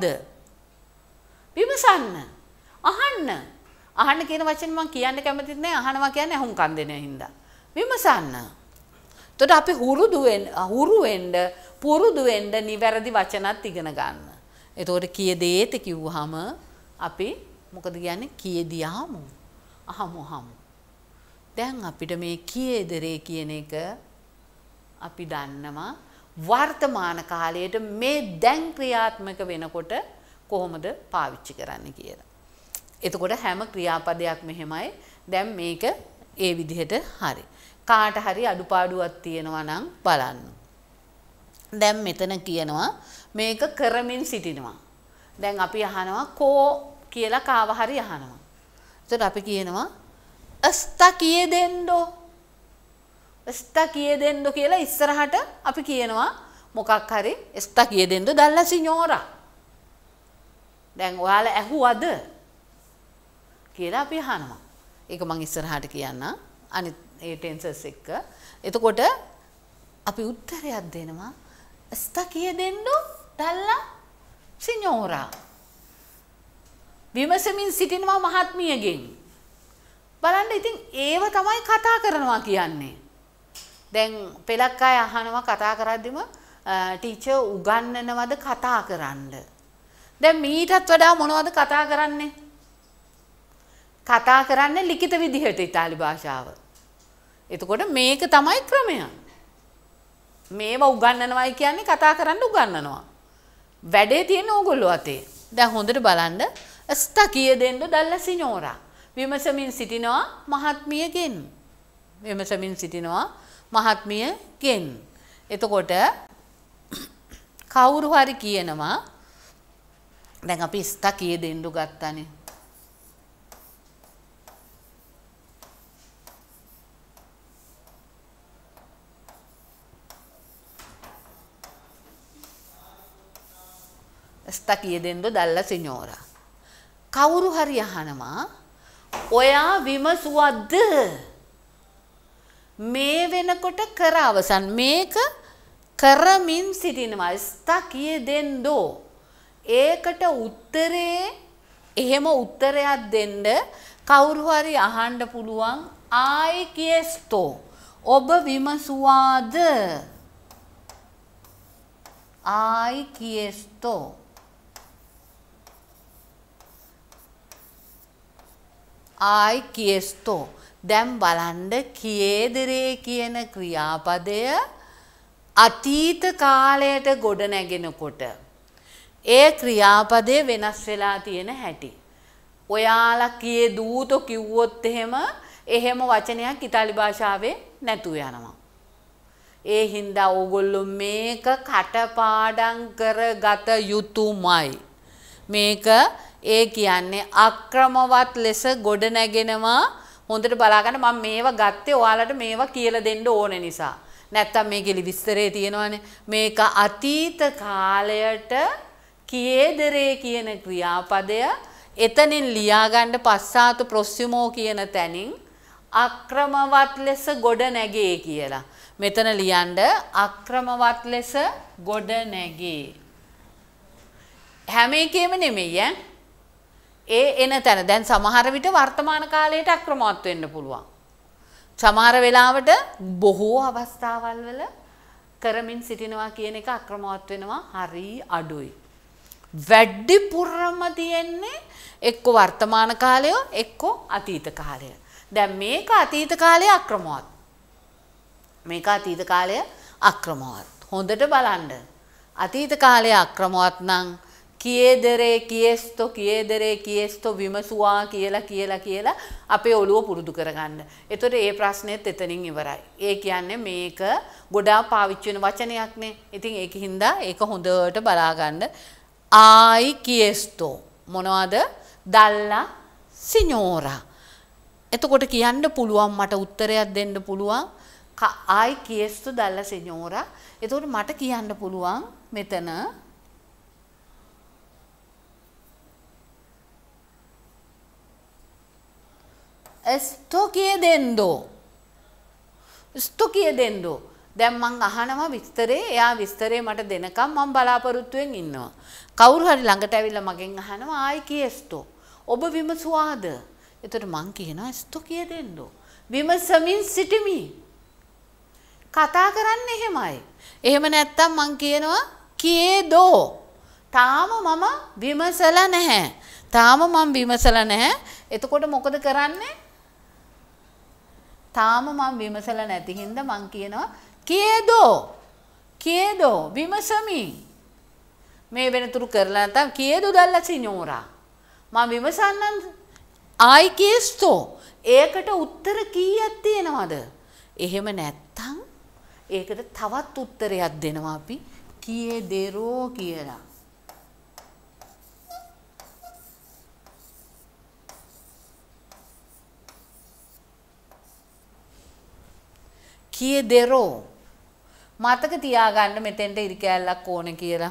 විමසන්න. අහන්න. අහන්න කියන වචනේ මම කියන්න කැමතිත් නෑ. අහනවා කියන්නේ අහුම්කම් දෙන හින්දා. විමසන්න. එතකොට අපි හුරුදු වෙන්න, හුරු වෙන්න, පුරුදු වෙන්න නිවැරදි වචනත් ඉගෙන ගන්න. එතකොට කීදේත කිව්වහම අපි මොකද කියන්නේ? කීදියාමු. අහමු අහමු. දැන් අපිට මේ කීදරේ කියන එක අපි දන්නවා වර්තමාන කාලයට මේ දැන් ක්‍රියාත්මක වෙනකොට කොහොමද පාවිච්චි කරන්න කියලා. එතකොට හැම ක්‍රියාපදයක් මෙහෙමයි. දැන් මේක ඒ විදිහට හරි. කාට හරි අඩුපාඩුවක් තියෙනවා නම් බලන්න. දැන් මෙතන කියනවා මේක කරමින් සිටිනවා. දැන් අපි අහනවා කෝ කියලා කාව හරි අහනවා. එතකොට අපි කියනවා está chiedendo está chiedendo කියලා ඉස්සරහට අපි කියනවා මොකක් හරි está chiedendo dalla signora. දැන් ඔයාලා ඇහුවද කියලා අපි අහනවා. ඒක මම ඉස්සරහට කියන්න අනිත් ඒ ටෙන්සස් එක්ක. එතකොට අපි උත්තරයක් දෙනවා está chiedendo dalla signora. විමසමින් සිටිනවා මහත්මියගෙන්. බලන්න ඉතින් ඒව තමයි කතා කරනවා කියන්නේ. දැන් පෙලක් අය අහනවා කතා කරද්දිම ටීචර් උගන්වනවද කතා කරන්න. දැන් මීටත් වඩා මොනවද කතා කරන්නේ? කතා කරන්නේ ලිඛිත විදිහට ඉතාලි භාෂාව. එතකොට මේක තමයි ක්‍රමය. මේවා උගන්වනවයි කියන්නේ කතා කරන්න උගන්වනවා. වැඩේ තියෙන ඕගොල්ලෝ අතේ. දැන් හොඳට බලන්න está chiedendo dalla signora. විමසමින් සිටිනවා මහත්මියගෙන්. විමසමින් සිටිනවා මහත්මියගෙන්. එතකොට කවුරු හරි කියනවා දැන් අපි está chiedendo ගත්තානේ. está chiedendo dalla signora. කවුරු හරි අහනවා ඔයා විමසුවද්ද මේ වෙනකොට කර අවසන් මේක කරමින් සිටිනවා está chiedendo. ඒකට උත්තරේ එහෙම උත්තරයක් දෙන්න කවුරු හරි අහන්න පුළුවන් ආයි කියස්තෝ ඔබ විමසුවාද ආයි කියස්තෝ ආයි කියස්තෝ. දැන් බලන්න කියේදරේ කියන ක්‍රියාපදය අතීත කාලයට ගොඩ නැගෙනකොට ඒ ක්‍රියාපදේ වෙනස් වෙලා තියෙන හැටි. ඔයාලා කී දූතෝ කිව්වොත් එහෙම එහෙම වචනයක් ඉතාලි භාෂාවේ නැතුව යනවා. ඒ හින්දා ඕගොල්ලෝ මේක කටපාඩම් කරගත යුතුමයි. මේක ඒ කියන්නේ අක්‍රමවත් ලෙස ගොඩ නැගෙනවා. හොඳට බලාගන්න මම මේවා ගත්තේ ඔයාලට මේවා කියලා දෙන්න ඕන නිසා. නැත්තම් මේකේ විස්තරේ තියෙනවානේ. මේක අතීත කාලයට කියේදරේ කියන ක්‍රියාපදය එතනින් ලියා ගන්න පස්සාතු ප්‍රොසිමෝ කියන තැනින් අක්‍රමවත් ලෙස ගොඩ නැගේ කියලා. මෙතන ලියන්න අක්‍රමවත් ලෙස ගොඩ නැගේ. හැම එකෙම නෙමෙයි ඈ. ඒ එන තැන දැන් සමහර විට වර්තමාන කාලයට අක්‍රමවත් වෙන්න පුළුවන්. සමහර වෙලාවට බොහෝ අවස්ථාවල් වල කරමින් සිටිනවා කියන එක අක්‍රමවත් වෙනවා හරි අඩුයි. වැඩිපුරම තියෙන්නේ එක්ක වර්තමාන කාලය එක්ක අතීත කාලය. දැන් මේක අතීත කාලයේ අක්‍රමවත්. මේක අතීත කාලයේ අක්‍රමවත්. හොඳට බලන්න. අතීත කාලයේ අක්‍රමවත් නම් කියේදරේ කියෙස්තෝ කියේදරේ කියෙස්තෝ විමසුවා කියලා කියලා කියලා අපේ ඔළුව පුරුදු කරගන්න. එතකොට මේ ප්‍රශ්නෙත් එතනින් ඉවරයි. ඒ කියන්නේ මේක ගොඩාක් පාවිච්චි වෙන වචනයක්නේ. ඉතින් ඒකින්ද ඒක හොඳට බලා ගන්න. ආයි කියෙස්තෝ මොනවද? දල්ලා සිනෝරා. එතකොට කියන්න පුළුවන් මට උත්තරයක් දෙන්න පුළුවන්. ආයි කියෙස්තෝ දල්ලා සිනෝරා. එතකොට මට කියන්න පුළුවන් මෙතන esto chiedendo esto chiedendo දැන් මං අහනවා විස්තරේ එයා විස්තරේ මට දෙනකම් මං බලාපොරොත්තුෙන් ඉන්නවා කවුරු හරි ළඟට ඇවිල්ලා මගෙන් අහනවා ආයි කියස්තෝ ඔබ විමසුවාද එතකොට මං කියනවා esto chiedendo විමසමින් සිටිමි කතා කරන්නේ එහෙමයි එහෙම නැත්තම් මං කියනවා chiedo තාම මම විමසලා නැහැ තාම මම විමසලා නැහැ එතකොට මොකද කරන්නේ තාම මම විමසලා නැති හින්දා මං කියනවා chiedo chiedo විමසමි මේ වෙනතුරු කරලා නැත්නම් chiedo dalla signora මම විමසන්නම් ආයි chiesto ඒකට උත්තර කීයක් තියෙනවද එහෙම නැත්නම් ඒකට තවත් උත්තරයක් දෙනවා අපි chiedero කියලා chiederò මතක තියාගන්න මෙතෙන්ට ඉරි කැලලක් ඕනේ කියලා.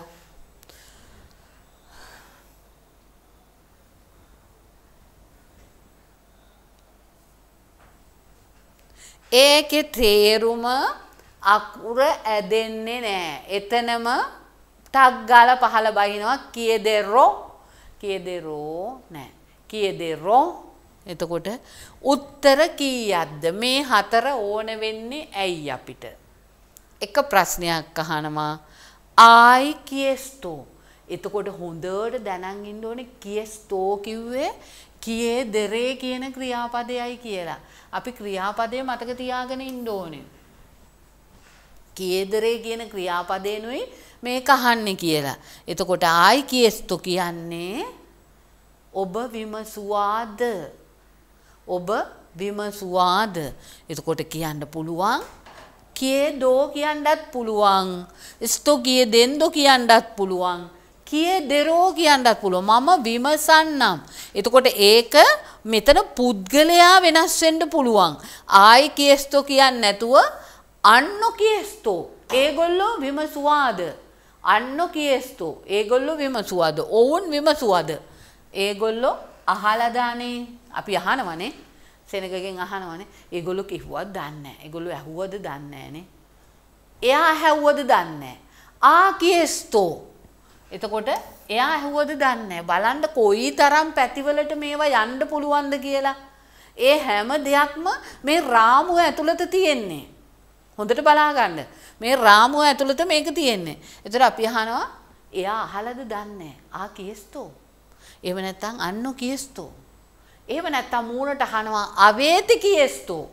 ඒකේ තේරුම අකුර ඇදෙන්නේ නැහැ. එතනම ටක් ගාලා පහළ බහිනවා chiederò chiederò නෑ. chiederò එතකොට උත්තර කීයක්ද මේ හතර ඕන වෙන්නේ ඇයි අපිට එක ප්‍රශ්නයක් අහනවා ආයි කියස්තෝ එතකොට හොඳට දැනන් ඉන්න ඕනේ කියස්තෝ කිව්වේ කියේදරේ කියන ක්‍රියාපදයයි කියලා අපි ක්‍රියාපදය මතක තියාගෙන ඉන්න ඕනේ කියේදරේ කියන ක්‍රියාපදේනුයි මේක අහන්නේ කියලා එතකොට ආයි කියස්තෝ කියන්නේ ඔබ විමසුවාද ඔබ විමසුවාද එතකොට කියන්න පුළුවන් chiedo කියන්නත් පුළුවන් sto chiedendo කියන්නත් පුළුවන් chiederò කියන්නත් පුළුවන් මම විමසන්නම් එතකොට ඒක මෙතන පුද්ගලයා වෙනස් වෙන්න පුළුවන් ආයි chiesto කියන්නේ නැතුව anno chiesto ඒගොල්ලෝ විමසුවාද anno chiesto ඒගොල්ලෝ විමසුවාද ඔවුන් විමසුවාද ඒගොල්ලෝ අහලාදානේ අපි අහනවනේ සෙනගගෙන් අහනවනේ ඒගොල්ලෝ කිව්වද දන්නේ නැහැ ඒගොල්ලෝ ඇහුවද දන්නේ නැහනේ එයා ඇහුවද දන්නේ නැහැ ආ කියස්තෝ එතකොට එයා ඇහුවද දන්නේ නැහැ බලන්න කොයි තරම් පැතිවලට මේවා යන්න පුළුවන්ද කියලා ඒ හැම දෙයක්ම මේ රාමුව ඇතුළත තියෙන්නේ හොඳට බලා ගන්න මේ රාමුව ඇතුළත මේක තියෙන්නේ එතකොට අපි අහනවා එයා අහලාද දන්නේ නැහැ ආ කියස්තෝ එහෙම නැත්නම් අන්නෝ කියස්තෝ එහෙම නැත්නම් මූණට අහනවා අවේති කියස්තෝ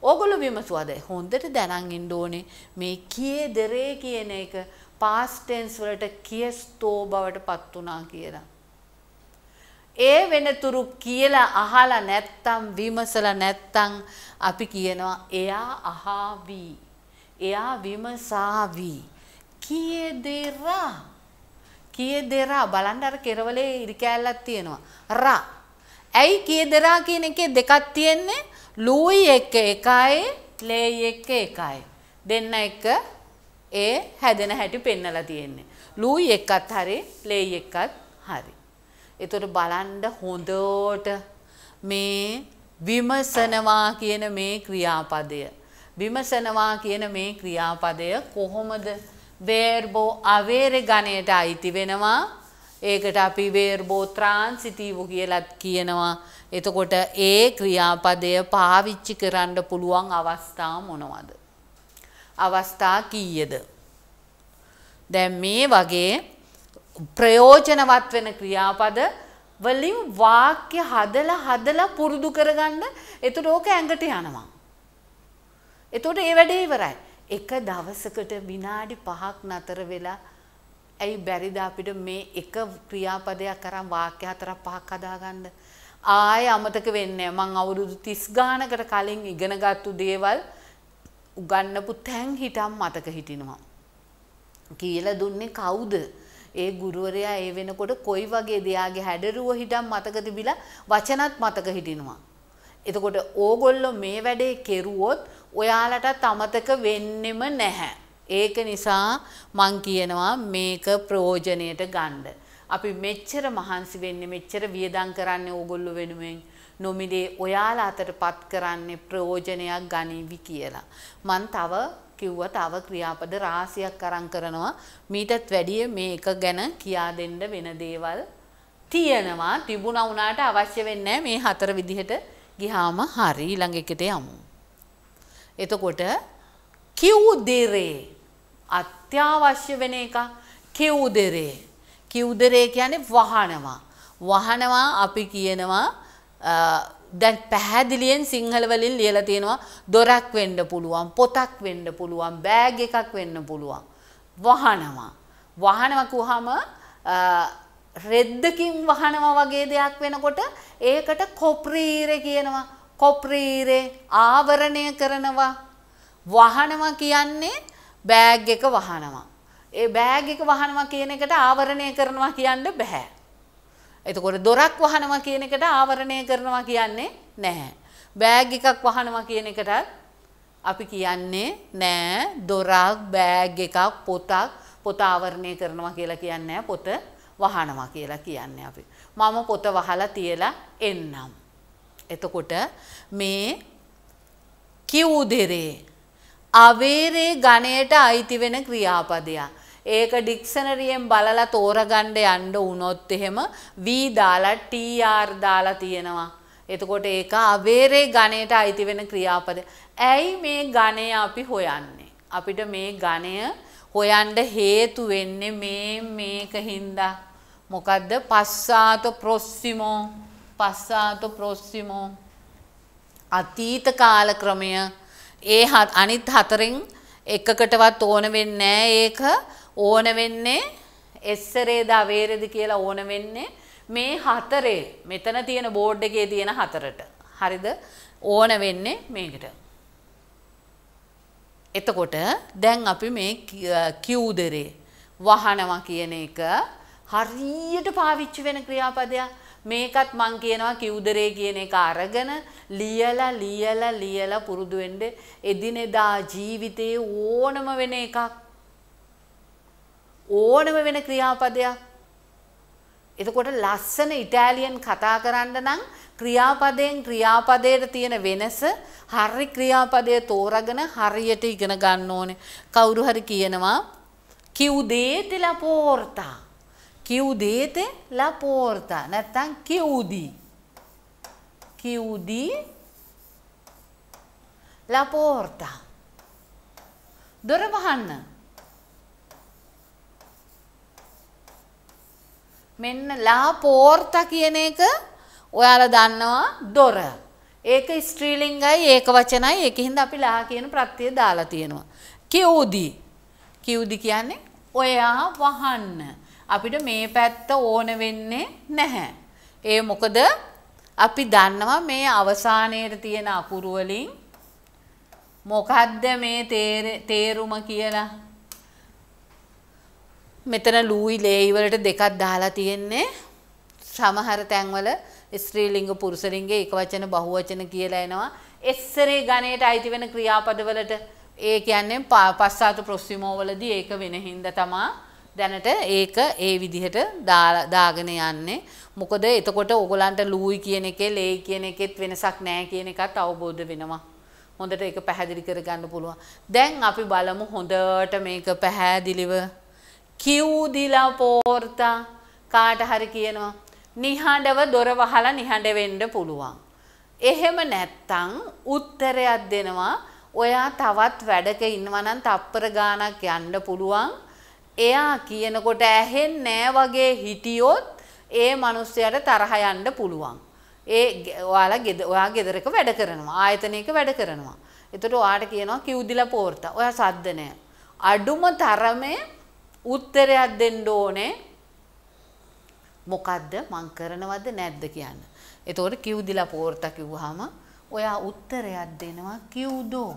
ඕගොල්ලෝ විමසුවාද? හොඳට දැනන් ඉන්න ඕනේ මේ කියදරේ කියන එක past tense වලට කියස්තෝ බවට පත් වුණා කියලා. ඒ වෙනතුරු කියලා අහලා නැත්තම් විමසලා නැත්තම් අපි කියනවා එයා අහාවි. එයා විමසාවි. කියදෙරා. කියදෙරා බලන්න අර කෙරවලේ ඉරි කෑල්ලක් තියෙනවා. රා. ඇයි කියදෙරා කියන එකේ දෙකක් තියෙන්නේ? ලූයි එක්ක එකයි, ලේයි එක්ක එකයි. දෙන්න එක ඒ හැදෙන හැටි පෙන්නලා තියෙන්නේ. ලූයි එක්කත් හරි, ලේයි එක්කත් හරි. එතකොට බලන්න හොඳට මේ විමසනවා කියන මේ ක්‍රියාපදය. විමසනවා කියන මේ ක්‍රියාපදය කොහොමද verbo avere ගණයට අයිති වෙනවා? ඒකට අපි verbo transitivo කියලාත් කියනවා. එතකොට ඒ ක්‍රියාපදය පාවිච්චි කරන්න පුළුවන් අවස්ථා මොනවද? අවස්ථා කීයද? දැන් මේ වගේ ප්‍රයෝජනවත් වෙන ක්‍රියාපද වලින් වාක්‍ය හදලා හදලා පුරුදු කරගන්න. එතකොට ඕක ඇඟට යනවා. එතකොට ඒ වැඩේ ඉවරයි. එක දවසකට විනාඩි පහක් නතර වෙලා ඇයි බැරිද අපිට මේ එක ක්‍රියාපදයක් කරන් වාක්‍ය හතරක් පහක් හදාගන්න? ආයෙ අමතක වෙන්නේ නැහැ. මං අවුරුදු තිස් ගානකට කලින් ඉගෙනගත්තු දේවල් උගන්නපු තැන් හිටම් මතක හිටිනවා. කියලා දුන්නේ කවුද? ඒ ගුරුවරයා ඒ වෙනකොට කොයි වගේ දෙයාගේ හැඩරුව හිටම් මතක තිබිලා වචනත් මතක හිටිනවා. එතකොට ඕගොල්ලෝ මේ වැඩේ කෙරුවොත් ඔයාලටත් අමතක වෙන්නෙම නැහැ. ඒක නිසා මං කියනවා මේක ප්‍රයෝජනයට ගන්න. අපි මෙච්චර මහන්සි වෙන්නේ මෙච්චර වියදම් කරන්නේ ඕගොල්ලෝ වෙනුවෙන් නොමිලේ ඔයාලා අතටපත් කරන්නේ ප්‍රයෝජනයක් ගනිවි කියලා. මං තව කිව්වා තව ක්‍රියාපද රාශියක් අරන් කරනවා. මීටත් වැඩිය මේක ගැන කියා දෙන්න වෙන දේවල් තියෙනවා. තිබුණා වුණාට අවශ්‍ය වෙන්නේ මේ හතර විදිහට ගියාම හරි. ඊළඟ එකට යමු. එතකොට කිව්දෙරේ අත්‍යවශ්‍ය වෙන එක. කිව්දෙරේ කිව්දෙරේ කියන්නේ වහනවා. වහනවා අපි කියනවා දැන් පැහැදිලියෙන් සිංහල වලින් ලියලා තියෙනවා දොරක් වෙන්න පුළුවන්, පොතක් වෙන්න පුළුවන්, බෑග් එකක් වෙන්න පුළුවන්. වහනවා. වහනවා කියවහම රෙද්දකින් වහනවා වගේ දෙයක් වෙනකොට ඒකට කොප්‍රීරේ කියනවා. කොප්‍රීරේ ආවරණය කරනවා. වහනවා කියන්නේ බෑග් එක වහනවා. ඒ බෑග් එක වහනවා කියන එකට ආවරණය කරනවා කියන්න බෑ. එතකොට දොරක් වහනවා කියන එකට ආවරණය කරනවා කියන්නේ නැහැ. බෑග් එකක් වහනවා කියන එකට අපි කියන්නේ නෑ දොරක්, බෑග් එකක්, පොතක්, පොත ආවරණය කරනවා කියලා කියන්නේ නැහැ. පොත වහනවා කියලා කියන්නේ අපි. මම පොත වහලා තියලා එන්නම්. එතකොට මේ කිව්දෙරේ අවේරේ ගණයට අයිති වෙන ක්‍රියාපදයක්. ඒක ඩික්ෂනරියෙන් බලලා තෝරගන්න යන්න වුණොත් එහෙම වී දාලා ටී ආර් දාලා තියෙනවා. එතකොට ඒක අවේරේ ගණයට අයිති වෙන ක්‍රියාපද. ඇයි මේ ගණය අපි හොයන්නේ? අපිට මේ ගණය හොයන්න හේතු වෙන්නේ මේ මේක හින්දා. මොකද්ද? passato prossimo passato prossimo අතීත කාල ක්‍රමය. ඒ අනිත් හතරෙන් එකකටවත් ඕන වෙන්නේ නැහැ. ඒක ඕන වෙන්නේ එස්සරේද අවේරේද කියලා ඕන වෙන්නේ මේ හතරේ. මෙතන තියෙන බෝඩ් එකේ තියෙන හතරට. හරිද? ඕන වෙන්නේ මේකට. එතකොට දැන් අපි මේ කිව්දෙරේ වහනවා කියන එක හරියට පාවිච්චි වෙන ක්‍රියාපදයක්. මේකත් මං කියනවා කිව්දෙරේ කියන එක අරගෙන ලියලා ලියලා ලියලා පුරුදු වෙන්න. එදිනෙදා ජීවිතේ ඕනම වෙන එකක්. ඕනම වෙන ක්‍රියාපදයක්. එතකොට ලස්සන ඉටාලියන් කතා කරන්න නම් ක්‍රියාපදයෙන් ක්‍රියාපදයට තියෙන වෙනස හරි ක්‍රියාපදයේ තෝරාගෙන හරියට ඉගෙන ගන්න ඕනේ. කවුරු හරි කියනවා chiudete la porta. chiudete la porta නැත්නම් chiudi. chiudi la porta. දොර වහන්න. මෙන්න ලා පෝර්තා කියන එක ඔයාලා දන්නවා දොර. ඒක ස්ත්‍රීලිංගයි ඒක වචනයි ඒකින්ද අපි ලා කියන ප්‍රත්‍යය දාලා තියෙනවා. කිව්දි. කිව්දි කියන්නේ ඔයා වහන්න. අපිට මේ පැත්ත ඕන වෙන්නේ නැහැ. ඒ මොකද අපි දන්නවා මේ අවසානයේ තියෙන අකුරු වලින් මොකද්ද මේ තේරුම කියලා. මෙතන ලූයි ලේයි වලට දෙකක් දාලා තියෙන්නේ. සමහර තැන්වල ස්ත්‍රීලිංග පුරුෂලිංග ඒකවචන බහුවචන කියලා එනවා. එස්සරේ ගණයට අයිති වෙන ක්‍රියාපද වලට ඒ කියන්නේ පස්සාතු ප්‍රොස්සිමෝ වලදී ඒක වෙන හින්දා තමයි දැනට ඒක ඒ විදිහට දාගෙන යන්නේ. මොකද එතකොට ඕගලන්ට ලූයි කියන එකේ ලේයි කියන එකෙත් වෙනසක් නැහැ කියන එකත් අවබෝධ වෙනවා. හොඳට ඒක පැහැදිලි කරගන්න පුළුවන්. දැන් අපි බලමු හොඳට මේක පැහැදිලිව. කිව්දිලා පෝර්තා කාට හරි කියනවා නිහඬව දොර වහලා නිහඬ වෙන්න පුළුවන්. එහෙම නැත්තම් උත්තරයක් දෙනවා ඔයා තවත් වැඩක ඉන්නවා නම් තප්පර ගාණක් යන්න පුළුවන්. එයා කියනකොට ඇහෙන්නේ වගේ හිටියොත් ඒ මිනිස්සයාට තරහ යන්න පුළුවන්. ඒ ඔයාලා ඔයා ගෙදරක වැඩ කරනවා ආයතනයක වැඩ කරනවා. එතකොට ඔයාට කියනවා කිව්දිලා පෝර්තා. ඔයා සද්ද නැහැ. අඩුම තරමේ උත්තරයක් දෙන්න ඕනේ. මොකද්ද මං කරනවද නැද්ද කියන්න. එතකොට කිව්දිලා පෝර්තා කිව්වහම ඔයා උත්තරයක් දෙනවා කිව්දෝ.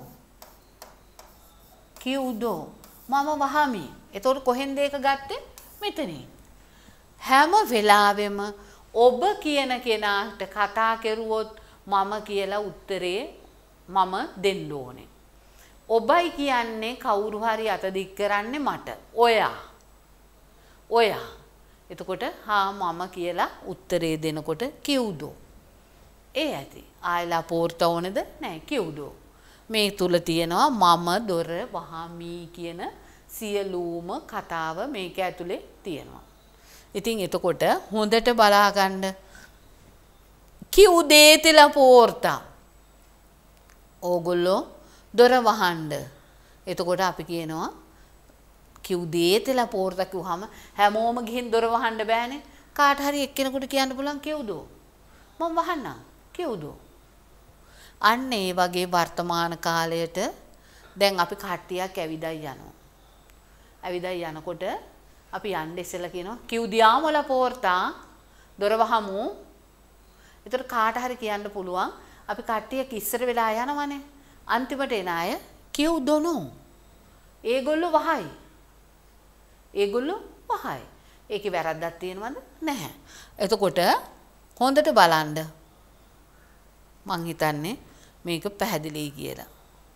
කිව්දෝ මම වහමි. එතකොට කොහෙන්ද ඒක ගත්තේ? මෙතනින්. හැම වෙලාවෙම ඔබ කියන කෙනාට කතා කරුවොත් මම කියලා උත්තරේ මම දෙන්න ඕනේ. ඔබයි කියන්නේ කවුරු හරි අත දික් කරන්නේ මට. ඔයා. ඔයා. එතකොට හා මම කියලා උත්තරේ දෙනකොට කිව්දෝ. ඒ ඇති. ආයලා පෝර්තා ඕනේද? නැහැ කිව්දෝ. මේ තුල තියෙනවා මම දොර වහමි කියන සියලුම කතාව මේක ඇතුලේ තියෙනවා. ඉතින් එතකොට හොඳට බලා ගන්න. කිව්දේ තිලා පෝර්තා. ඕගොල්ලෝ දොර වහන්න. එතකොට අපි කියනවා කිව්දේ තිලා පෝර්තා කිව්වහම හැමෝම ගිහින් දොර වහන්න බෑනේ. කාට හරි එක්කෙනෙකුට කියන්න පුළුවන් කිව්දෝ. මම වහන්නම්. කිව්දෝ. අන්න ඒ වගේ වර්තමාන කාලයට දැන් අපි කට්ටියක් ඇවිදයි යනවා. ඇවිදයි යනකොට අපි යන්න ඉස්සෙල්ලා කියනවා කිව්දියාමල පෝර්තා දොර වහමු. ඒතර කාට හරි කියන්න පුළුවන් අපි කට්ටියක් ඉස්සර වෙලා යනවනේ. අන්තිමට එන අය කිව්දොනෝ. ඒගොල්ලෝ වහයි. ඒගොල්ලෝ වහයි. ඒකේ වැරද්දක් තියෙනවද? නැහැ. එතකොට හොඳට බලන්න. මං හිතන්නේ මේක පැහැදිලියි කියලා.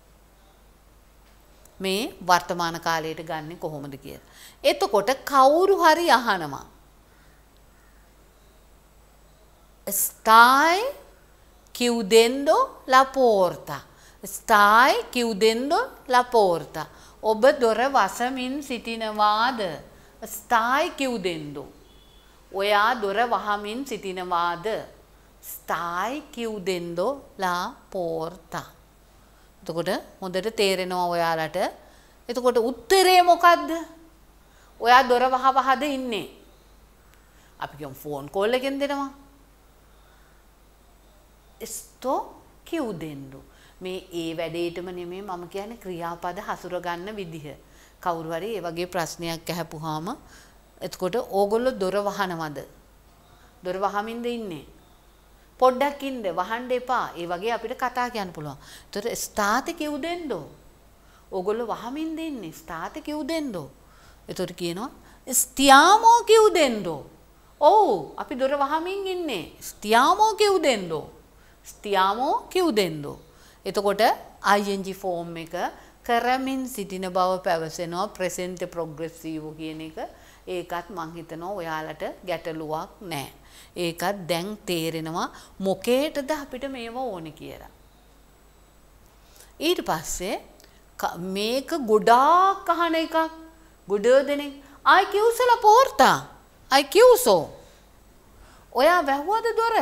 මේ වර්තමාන කාලයට ගන්නෙ කොහොමද කියලා. එතකොට කවුරු හරි අහනවා. Stai chiudendo la porta. Stai chiudendo la porta. ඔබ දොර වසමින් සිටිනවාද? Stai chiudendo. ඔයා දොර වහමින් සිටිනවාද? Stai chiudendo la porta. එතකොට හොඳට තේරෙනවා ඔයාලට. එතකොට උත්තරේ මොකද්ද? ඔයා දොර වහ වහද ඉන්නේ? අපි කියමු ෆෝන් කෝල් එකෙන් දෙනවා. Sto chiudendo. මේ ඒ වැඩේටම නෙමෙයි මම කියන්නේ ක්‍රියාපද හසුර ගන්න විදිහ. කවුරු හරි ඒ වගේ ප්‍රශ්නයක් අහපුවාම එතකොට ඕගොල්ලෝ දොර වහනවද? දොර වහමින්ද ඉන්නේ? පොඩ්ඩක් ඉන්න වහන්න එපා. ඒ වගේ අපිට කතා කියන්න පුළුවන්. ඒතර ස්ථාති කිව්දෙන්දෝ. ඕගොල්ලෝ වහමින්ද ඉන්නේ? ස්ථාති කිව්දෙන්දෝ. ඒතර කියනවා ස්තියාමෝ කිව්දෙන්දෝ. ඔව් අපි දොර වහමින් ඉන්නේ. ස්තියාමෝ කිව්දෙන්දෝ. ස්තියාමෝ කිව්දෙන්දෝ. එතකොට ing ෆෝම් එක කරමින් සිටින බව පැවසෙනවා ප්‍රසෙන්ට් ප්‍රොග්‍රෙසිව් කියන එක. ඒකත් මං හිතනවා ඔයාලට ගැටලුවක් නැහැ. ඒකත් දැන් තේරෙනවා මොකේටද අපිට මේව ඕනේ කියලා. ඊට පස්සේ මේක ගොඩාක් අහන එකක්. ගොඩ දෙනෙක් I chiuso la porta. I chiuso. ඔයා වැහුවද දොර?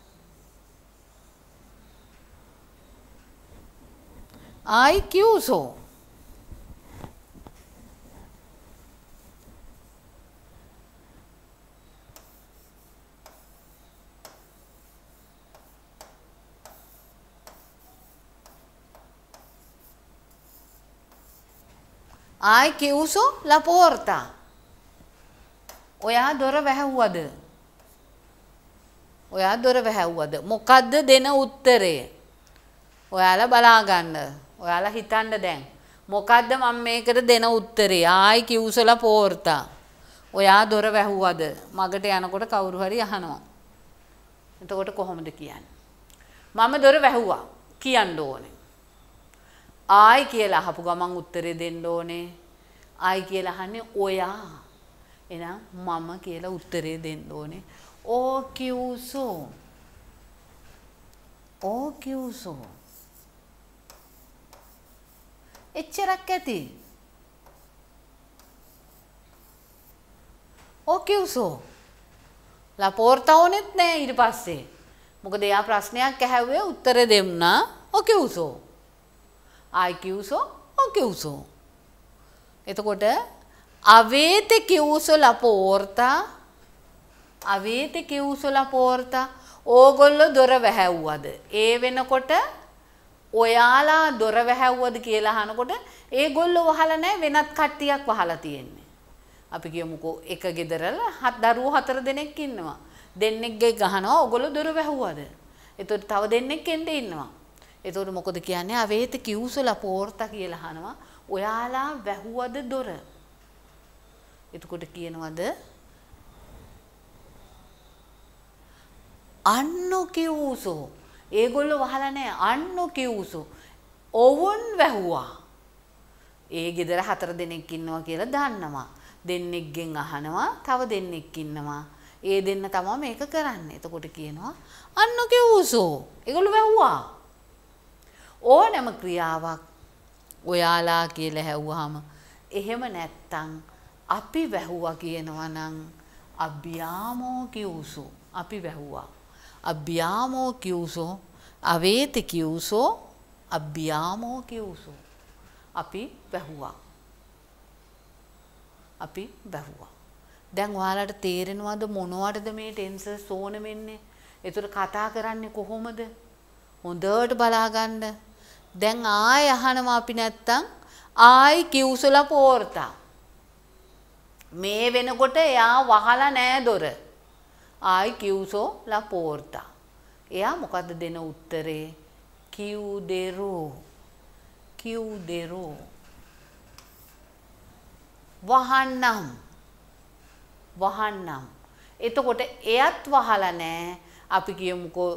I chiuso. Hai chiuso la porta. ඔයා දොර වැහුවද? ඔයා දොර වැහුවද? මොකද්ද දෙන උත්තරය? ඔයාලා බලා ගන්න. ඔයාලා හිතන්න දැන්. මොකද්ද මම මේකට දෙන උත්තරේ? ආයි කිව්සලා පෝර්තා. ඔයා දොර වැහුවද? මගට යනකොට කවුරු හරි අහනවා. එතකොට කොහොමද කියන්නේ? මම දොර වැහුවා කියන්න ඕනේ. ආයි කියලා අහපු ගමන් උත්තරේ දෙන්න ඕනේ. ආයි කියලා අහන්නේ ඔයා. එහෙනම් මම කියලා උත්තරේ දෙන්න ඕනේ. ඕ කිව්සෝ. ඕ කිව්සෝ. එච්චරක් ඇති. ඕ කිව්සෝ. La porta ඕනෙත් නෑ ඊට පස්සේ. මොකද එයා ප්‍රශ්නයක් ඇහුවේ උත්තර දෙන්නා. ඕ කිව්සෝ. Hai chiuso o chiuso? එතකොට avete chiuso la porta? avete chiuso la porta? ඕගොල්ලෝ දොර වැහැව්වද? ඒ වෙනකොට ඔයාලා දොර වැහැව්වද කියලා අහනකොට ඒගොල්ලෝ වහලා නැහැ වෙනත් කට්ටියක් වහලා තියෙන්නේ. අපි කියමුකෝ එක ගෙදරල දරුවෝ හතර දෙනෙක් ඉන්නවා. දෙන්නෙක්ගේ ගහනවා ඕගොල්ලෝ දොර වැහුවද? එතකොට තව දෙන්නෙක් එන්න ඉන්නවා. එතකොට මොකද කියන්නේ avete chiuso la porta කියලා අහනවා. ඔයාලා වැහුවද දොර? එතකොට කියනවද hanno chiuso. ඒගොල්ලෝ වහලා නැහැ hanno chiuso. ඔවුන් වැහුවා. ඒ ගෙදර හතර දෙනෙක් ඉන්නවා කියලා දන්නවා. දෙන්නෙක්ගෙන් අහනවා තව දෙන්නෙක් ඉන්නවා. ඒ දෙන්න තමයි මේක කරන්නේ. එතකොට කියනවා hanno chiuso. ඒගොල්ලෝ වැහුවා. ඕනෑම ක්‍රියාවක් ඔයාලා කියලා හැව්වහම එහෙම නැත්තම් අපි වැහුවා කියනවා නම් abbiamo chiuso. අපි වැහුවා. abbiamo chiuso. avete chiuso. abbiamo chiuso. අපි වැහුවා. අපි වැහුවා. දැන් ඔයාලට තේරෙනවද මොනවටද මේ ටෙන්සර්ස් ඕන වෙන්නේ? ඒතර කතා කරන්නේ කොහොමද? හොඳට බලා ගන්න. දැන් ආය අහනවා අපි නැත්තම් ආයි කිව්සලා පෝර්තා. මේ වෙනකොට එයා වහලා නෑ දොර. ආයි කිව්සෝ ලා පෝර්තා. එයා මොකද්ද දෙන උත්තරේ? chiudero. chiudero. වහන්නම්. වහන්නම්. එතකොට එයත් වහලා නෑ. අපි කියමුකෝ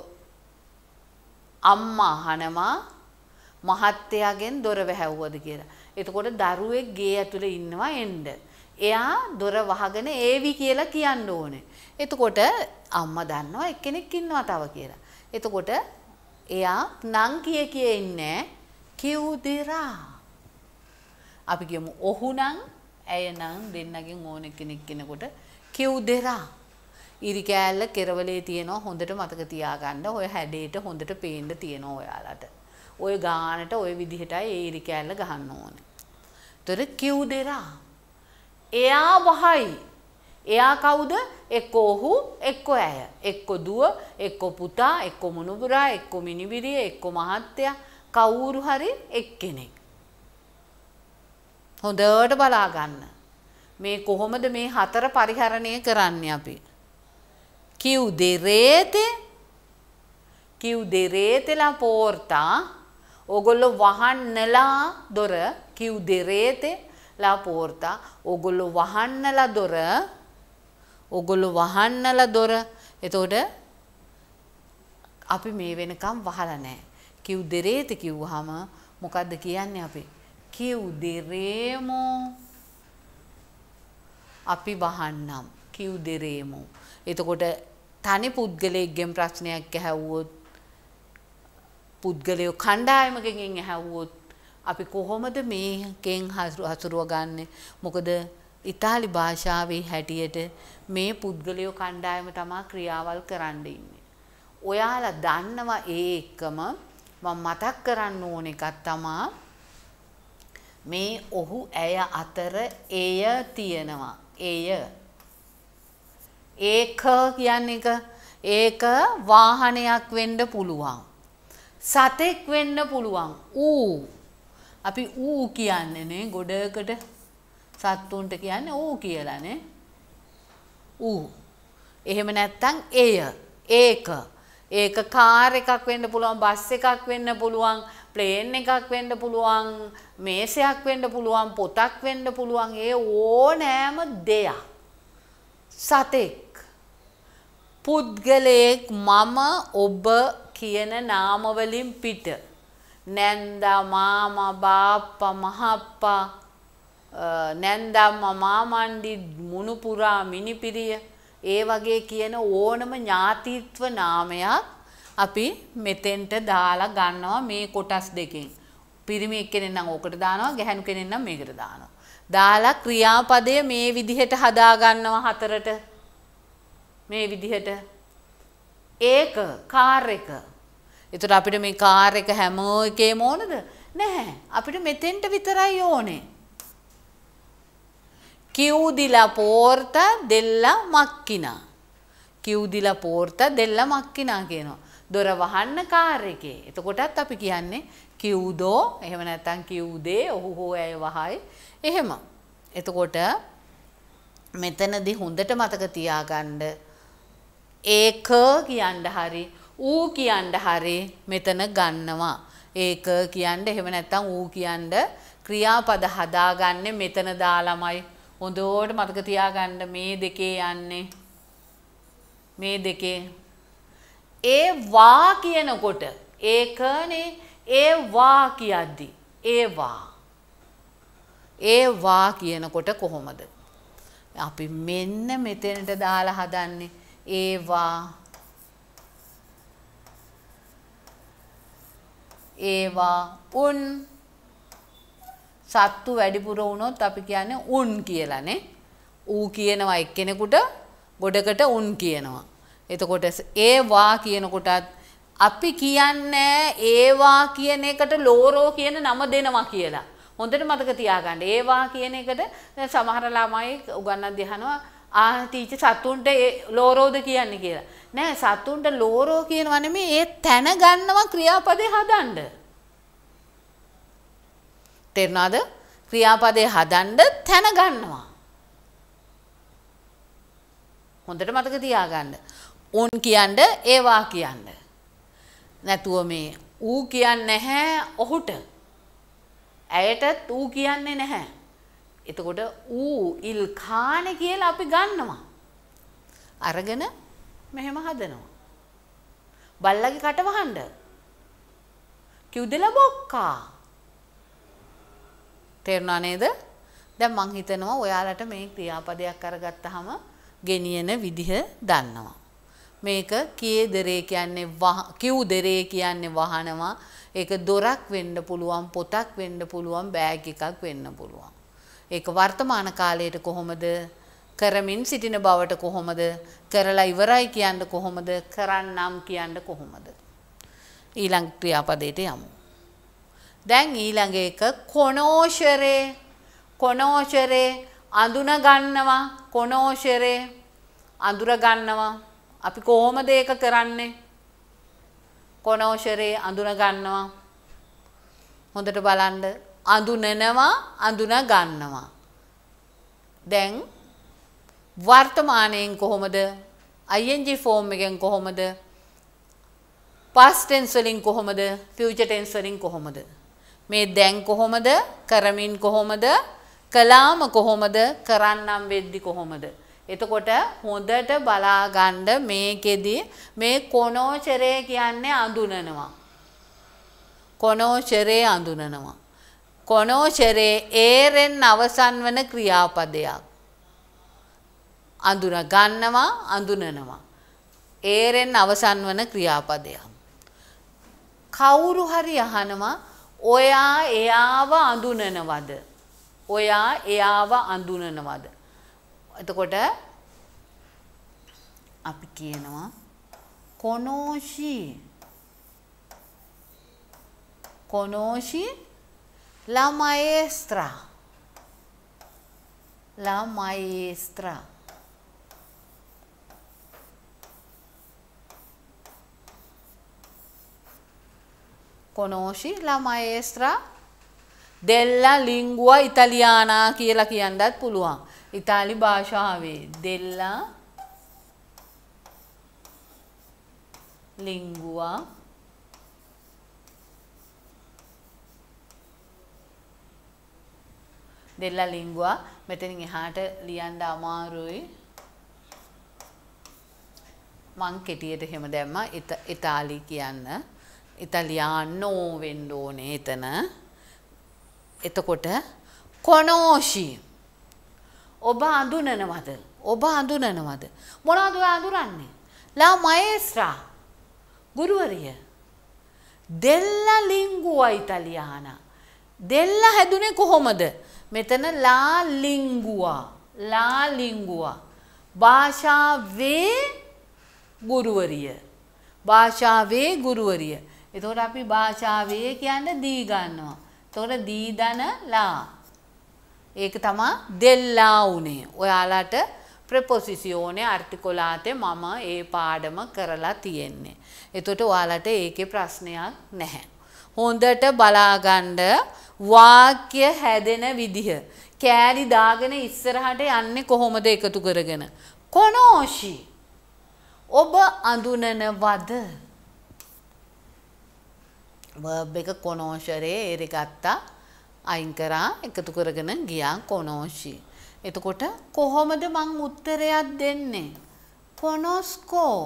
අම්මා අහනවා මහත්තයාගෙන් දොර වැහැව්වද කියලා. එතකොට දරුවෙක් ගේ ඇතුලේ ඉන්නවා එන්න. එයා දොර වහගෙන ඒවි කියලා කියන්න ඕනේ. එතකොට අම්මා දන්නවා එක්කෙනෙක් ඉන්නවා තව කියලා. එතකොට එයා නම් කිය කිය ඉන්නේ කිව්දිරා. අපි කියමු ඔහු නම් ඇය නම් දෙන්නගෙන් ඕන කෙනෙක් කෙනෙකුට කිව්දිරා. ඉරි කෑල්ල කෙරවලේ තියෙනවා හොඳට මතක තියාගන්න. ඔය හැඩේට හොඳට පේන්න තියෙනවා ඔයාලට. ඔය ගානට ඔය විදිහටයි ඒ ඉරි කෑල්ල ගහන්න ඕනේ. ඒතර කිව්දිරා. එයා වහයි. එයා කවුද? එක්ක ඔහු, එක්ක ඇය. එක්ක දුව, එක්ක පුතා, එක්ක මුණුබුරා, එක්ක මිනිබිරිය, එක්ක මහත්තයා, කවුරු හරි එක්කෙනෙක්. හොඳට බලා ගන්න. මේ කොහොමද මේ හතර පරිහරණය කරන්නේ අපි? chiuderete. chiuderete la porta. ඕගොල්ලෝ වහන්නලා දොර. chiuderete la porta. ඕගොල්ලෝ වහන්නලා දොර. ඕගොල්ලෝ වහන්නලා දොර. එතකොට අපි මේ වෙනකම් වහලා නැහැ. chiuderete කිව්වහම මොකද්ද කියන්නේ අපි? chiuderemo. අපි වහන්නම්. chiuderemo. එතකොට තනි පුද්ගලයෙක්ගෙන් ප්‍රශ්නයක් ඇහුවොත් පුද්ගලයෝ කණ්ඩායමකින් ඇහුවොත් අපි කොහොමද මේකෙන් හසුරුව ගන්නෙ? මොකද ඉතාලි භාෂාවේ හැටියට මේ පුද්ගලයෝ කණ්ඩායම තමයි ක්‍රියාවල් කරන්න ඉන්නේ. ඔයාලා දන්නවා ඒ එක්කම මම මතක් කරන්න ඕන එකක් තමයි මේ ඔහු ඇය අතර එය තියෙනවා. එය ඒක කියන්නේ එක ඒක වාහනයක් වෙන්න පුළුවන්. සතෙක් වෙන්න පුළුවන්. ඌ අපි ඌ කියන්නේ නේ ගොඩකට සත්තුන්ට කියන්නේ ඌ කියලානේ. ඌ. එහෙම නැත්නම් එය. ඒක. ඒක කාර් එකක් වෙන්න පුළුවන්, බස් එකක් වෙන්න පුළුවන්, ප්ලේන් එකක් වෙන්න පුළුවන්, මේසයක් වෙන්න පුළුවන්, පොතක් වෙන්න පුළුවන්. ඒ ඕනෑම දෙයක්. සතෙක්. පුද්ගලයෙක් මම ඔබ කියන නාම වලින් පිට. නැන්දා මාමා බාප්පා මහප්පා නැන්දම්මා මාමණ්ඩි මුණුපුරා මිනිපිරිය ඒ වගේ කියන ඕනම ඥාතිත්ව නාමයක් අපි මෙතෙන්ට දාලා ගන්නවා මේ කොටස් දෙකෙන්. පිරිමි එක්කෙනෙක් නම් ඕකට දානවා, ගැහැණු කෙනෙක් නම් මේකට දානවා. දාලා ක්‍රියාපදය මේ විදිහට හදා ගන්නවා හතරට. මේ විදිහට. ඒක කාර් එක. ඒතර අපිට මේ කාර් එක හැම එකේම ඕනද? නැහැ. අපිට මෙතෙන්ට විතරයි ඕනේ. chiudi la porta della macchina. chiudi la porta della macchina කියනවා. දොර වහන්න කාර් එකේ. එතකොටත් අපි කියන්නේ chiudo එහෙම නැත්නම් chiude ඔහු හෝ ඇය වහයි. එහෙම. එතකොට මෙතනදී හොඳට මතක තියාගන්න ඒක කියන්න හරි ඌ කියන්න හරි මෙතන ගන්නවා. ඒක කියන්න එහෙම නැත්නම් ඌ කියන්න ක්‍රියාපද හදාගන්නේ මෙතන දාලාමයි. හොඳට මතක තියාගන්න මේ දෙකේ යන්නේ. මේ දෙකේ ඒ වා කියනකොට ඒකනේ ඒ වා කියද්දි ඒ වා ඒ වා කියනකොට කොහොමද අපි මෙන්න මෙතනට දාලා හදන්නේ ඒවා ඒවා උන් සත්තු වැඩිපුර වුණොත් අපි කියන්නේ උන් කියලානේ. ඌ කියනවා එක්කෙනෙකුට ගොඩකට උන් කියනවා. එතකොට ඒවා කියනකොටත් අපි කියන්නේ ඒවා කියන එකට ලෝරෝ කියන නම දෙනවා කියලා. හොඳට මතක තියාගන්න. ඒවා කියන එකට සමහර ළමයි උගන්නද්දී අහනවා ආ ටීචර් සතුන්ට ලෝරෝද කියන්නේ කියලා. නෑ සතුන්ට ලෝරෝ කියනවා නෙමෙයි ඒ තැන ගන්නවා ක්‍රියාපදේ හදන්න. තේරුණාද? ක්‍රියාපදේ හදන්න තැන ගන්නවා. හොඳට මතක තියාගන්න. උන් කියන්න ඒවා කියන්න. නැතුව මේ ඌ කියන්නේ නැහැ ඔහුට. ඇයටත් ඌ කියන්නේ නැහැ. එතකොට ඌ ඉල් කානේ කියලා අපි ගන්නවා. අරගෙන මෙහෙම හදනවා. බල්ලගේ කට වහන්න. කිව්දලා බොක්කා. තේරුණා නේද? දැන් මං හිතනවා ඔයාලට මේ ක්‍රියාපදයක් අරගත්තාම ගෙනියන විදිහ දන්නවා. මේක කේදරේ කියන්නේ කිව්දරේ කියන්නේ වහනවා. ඒක දොරක් වෙන්න පුළුවන්, පොතක් වෙන්න පුළුවන්, බෑග් එකක් වෙන්න පුළුවන්. ඒක වර්තමාන කාලයට කොහොමද කරමින් සිටින බවට කොහොමද කරලා ඉවරයි කියන්න කොහොමද කරන්නම් කියන්න කොහොමද ඊළඟ ක්‍රියාපදයට යමු. දැන් ඊළඟ එක කොනෝෂරේ කොනෝෂරේ අඳුන ගන්නවා කොනෝෂරේ අඳුර ගන්නවා. අපි කොහොමද ඒක කරන්නේ? කොනෝෂරේ අඳුන ගන්නවා. හොඳට බලන්න. අඳුනනවා අඳුන ගන්නවා. දැන් වර්තමානයෙන් කොහොමද? ing ෆෝම් එකෙන් කොහොමද? past tense වලින් කොහොමද? future tense වලින් කොහොමද? මේ දැන් කොහොමද? කරමින් කොහොමද? කළාම කොහොමද? කරන්නම් වෙද්දි කොහොමද? එතකොට හොඳට බලා ගන්න මේකෙදි මේ කොනෝචරේ කියන්නේ අඳුනනවා. කොනෝචරේ අඳුනනවා. කොනෝචරේ ඒරෙන් අවසන් වන ක්‍රියාපදයක්. අඳුන ගන්නවා අඳුනනවා. ඒරෙන් අවසන් වන ක්‍රියාපදයක්. කවුරු හරි අහනවා ඔයා එයාව අඳුනනවද? ඔයා එයාව අඳුනනවද? එතකොට අපි කියනවා කොනෝෂි කොනෝෂි la maestra la maestra conosci la maestra della lingua italiana කියලා කියන්නත් පුළුවන්. ඉතාලි භාෂාවේ della lingua della lingua මෙතනින් එහාට ලියන්න අමාරුයි. මං කෙටියට එහෙම දැම්මා ඉතාලි කියන්න. ඉතාලියානෝ වෙන්න ඕනේ එතන. එතකොට කොනෝෂි ඔබ අඳුනනවද? ඔබ අඳුනනවද? මොනවද ඔය අඳුරන්නේ? ලා මයස්ත්‍රා ගුරුවරිය. della lingua italiana. della හැදුනේ කොහොමද? මෙතන ලා lingua ලා lingua භාෂාවේ ගුරුවරිය. භාෂාවේ ගුරුවරිය. එතකොට අපි භාෂාවේ කියන්නේ දී ගන්නවා. එතකොට දී දන ලා. ඒක තමයි දෙල්ලා උනේ. ඔයාලට ප්‍රෙපොසිසියෝනේ ආර්ටිකුලාතේ මම ඒ පාඩම කරලා තියෙන්නේ. එතකොට ඔයාලට ඒකේ ප්‍රශ්නයක් නැහැ. හොඳට බලාගන්න වාක්‍ය හැදෙන විදිහ. කෑලි දාගෙන ඉස්සරහට යන්නේ කොහොමද එකතු කරගෙන? කොනෝෂි ඔබ අඳුනනවද? verb එක කොනෝෂරේ ඒරි ගත්තා අයින් කරා එකතු කරගෙන ගියා කොනෝෂි. එතකොට කොහොමද මං උත්තරයක් දෙන්නේ? කොනොස්කෝ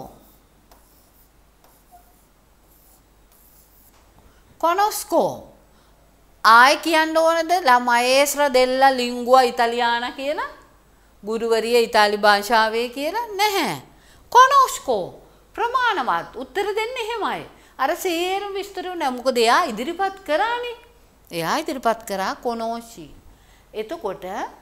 කොනොස්කෝ ආයි කියන්න ඕනද? la maestra della lingua italiana කියලා? ගුරුවරිය ඉතාලි භාෂාවේ කියලා? නැහැ. කොනොස්කෝ ප්‍රමාණවත් උත්තර දෙන්නේ එහෙමයි. අර සේරම විස්තර නෑ. මොකද එයා ඉදිරිපත් කරානේ. එයා ඉදිරිපත් කරා කොනෝෂි. එතකොට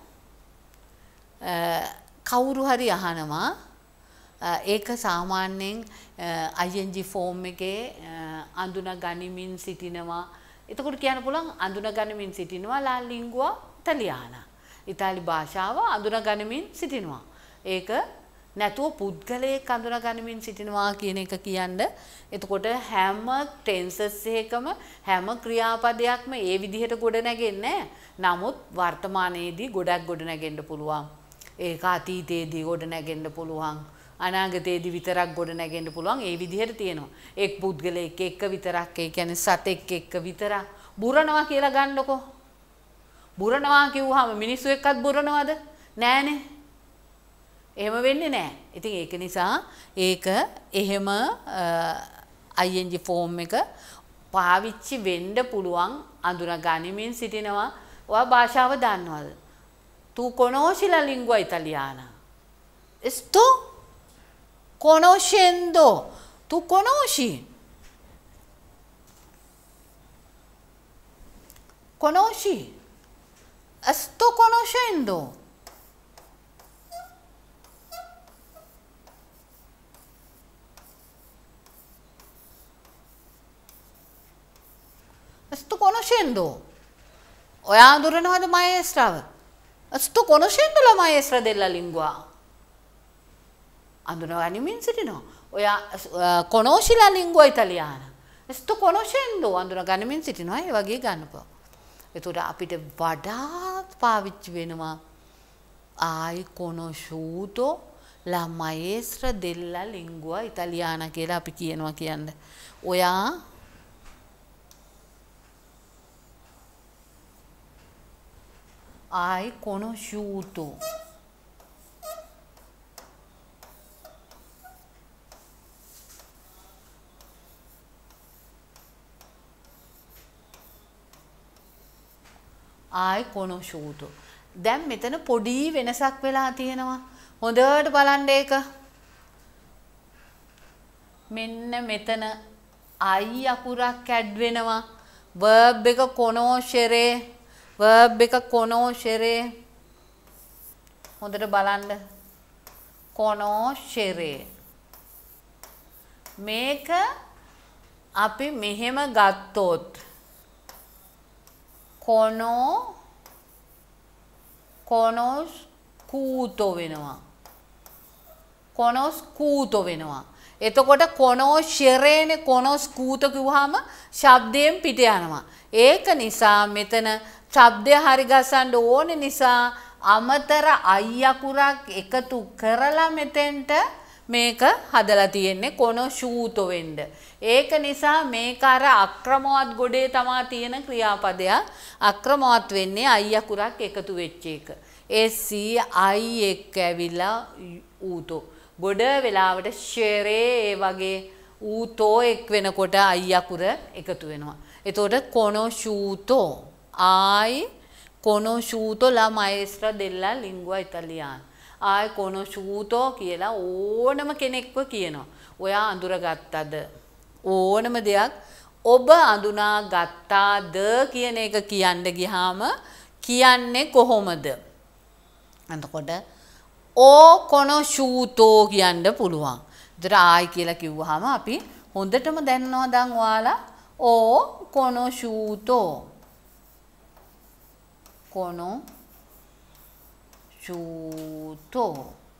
කවුරු හරි අහනවා ඒක සාමාන්‍යයෙන් ing ෆෝම් එකේ අඳුන ගනිමින් සිටිනවා. එතකොට කියන්න පුළුවන් අඳුන ගනිමින් සිටිනවා la lingua italiana. ඉතාලි භාෂාව අඳුන ගනිමින් සිටිනවා. ඒක නැතුව පුද්ගලයෙක් අඳුන ගනිමින් සිටිනවා කියන එක කියන්නේ. එතකොට හැම ටෙන්සස් එකකම හැම ක්‍රියාපදයක්ම ඒ විදිහට ගොඩ නැගෙන්නේ නැහැ. නමුත් වර්තමානයේදී ගොඩක් ගොඩ නැගෙන්න පුළුවන්. ඒක අතීතයේදී ගොඩ නැගෙන්න පුළුවන්. අනාගතයේදී විතරක් ගොඩ නැගෙන්න පුළුවන්. ඒ විදිහට තියෙනවා. එක් පුද්ගලයෙක් එක්ක විතරක් ඒ කියන්නේ සතෙක් එක්ක විතරක් බුරනවා කියලා ගන්නකො. බුරනවා කිව්වහම මිනිස්සු එක්කත් බුරනවද? නෑනේ. එහෙම වෙන්නේ නැහැ. ඉතින් ඒක නිසා ඒක එහෙම ing ෆෝම් එක පාවිච්චි වෙන්න පුළුවන් අඳුන ගනිමින් සිටිනවා. ඔයා භාෂාව දන්නවද? Tu conosci la lingua italiana? Sto conoscendo. Tu conosci? Conosci? Sto conoscendo. Sto conoscendo. ඔයා අඳුරනවද maestra? Sto conoscendo la maestra della lingua. අඳුනගනිමින් සිටිනවා. ඔයා conosci la lingua italiana? Sto conoscendo අඳුනගනිමින් සිටිනවා. ඒ වගේ ගන්නපුවා. එතකොට අපිට වඩාත් පාවිච්චි වෙනවා hai conosciuto la maestra della lingua italiana කියලා අපි කියනවා කියන්නේ. ඔයා hai conosciuto hai conosciuto. දැන් මෙතන පොඩි වෙනසක් වෙලා තියෙනවා. හොඳට බලන්න ඒක. මෙන්න මෙතන I අකුරක් ඇඩ් වෙනවා. verb එක conoscere verb එක conoscere හොඳට බලන්න conoscere මේක අපි මෙහෙම ගත්තොත් cono conoscuto වෙනවා conoscuto වෙනවා. එතකොට කොනෝෂෙරේනේ කොනෝස්කූත කිව්වහම ශබ්දයෙන් පිට යනවා. ඒක නිසා මෙතන ශබ්දය හරි ගසන්න ඕනේ නිසා අමතර අයි අකුරක් එකතු කරලා මෙතෙන්ට මේක හදලා තියෙන්නේ කොනෝෂූතෝ වෙන්න. ඒක නිසා මේක අර අක්‍රමවත් ගොඩේ තමා තියෙන ක්‍රියාපදයක්. අක්‍රමවත් වෙන්නේ අයි අකුරක් එකතු වෙච්ච එක. ඒ සී අයි එක්ක ඇවිල්ලා ඌතෝ. ගොඩ වෙලාවට ෂෙරේ ඒ වගේ ඌතෝ එක් වෙනකොට අයි අකුර එකතු වෙනවා. එතකොට කොනෝෂූතෝ ai conosciuto la maestra della lingua italiana. ai conosciuto කියලා ඕනම කෙනෙක්ව කියනවා. ඔයා අඳුරගත්තද? ඕනම දෙයක් ඔබ අඳුනා ගත්තාද කියන එක කියන්න ගියාම කියන්නේ කොහොමද? එතකොට ඕ conosciuto කියන්න පුළුවන්. ඒතර ai කියලා කිව්වහම අපි හොඳටම දන්නවා දැන් ඔයාලා ඕ conosciuto conosciuto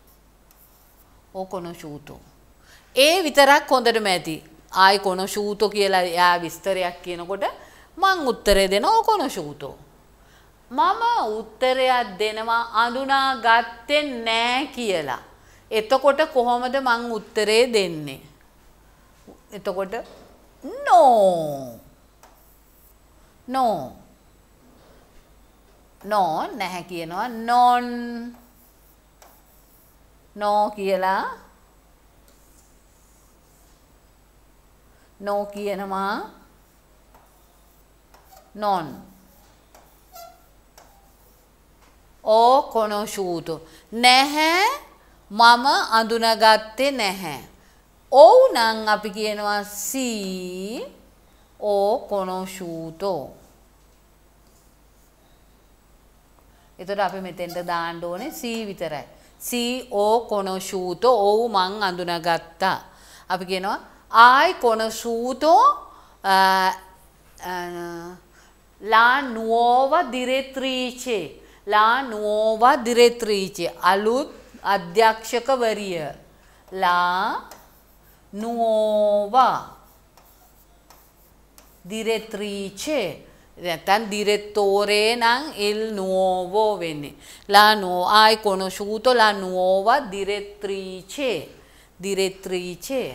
o conosciuto ඒ විතරක් හොඳටම ඇති. ආයි conosciuto කියලා යා විස්තරයක් කියනකොට මං උත්තරේ දෙනවා o conosciuto. මම උත්තරයක් දෙනවා අඳුනා ගත්තේ නෑ කියලා. එතකොට කොහොමද මං උත්තරේ දෙන්නේ? එතකොට no no no නැහැ කියනවා non no කියලා no කියනවා non o conosciuto නැහැ මම අඳුනගත්තේ නැහැ. ඔව් නම් අපි කියනවා sì o conosciuto. එතකොට අපි මෙතෙන්ට දාන්න ඕනේ C විතරයි. C o conosciuto ඔව් මං අඳුනගත්තා. අපි කියනවා ai conosciuto uh, uh, la nuova direttrice. la nuova direttrice අලුත් අධ්‍යක්ෂකවරිය. la nuova direttrice නැත්නම් direttore නම් il nuovo වෙන්නේ. la no hai conosciuto la nuova direttrice. direttrice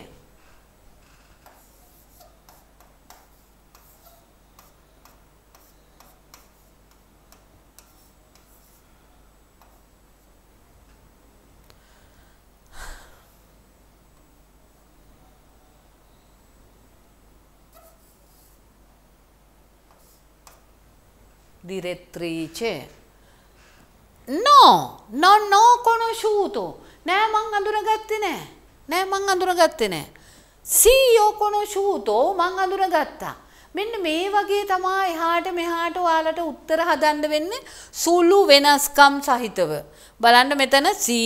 direttrice no no no conosciuto නෑ මං අඳුනගත්තේ නෑ නෑ මං අඳුනගත්තේ නෑ sì ho conosciuto මං අඳුනගත්තා. මෙන්න මේ වගේ තමයි එහාට මෙහාට ඔයාලට උත්තර හදන්න වෙන්නේ සුළු වෙනස්කම් සහිතව. බලන්න මෙතන sì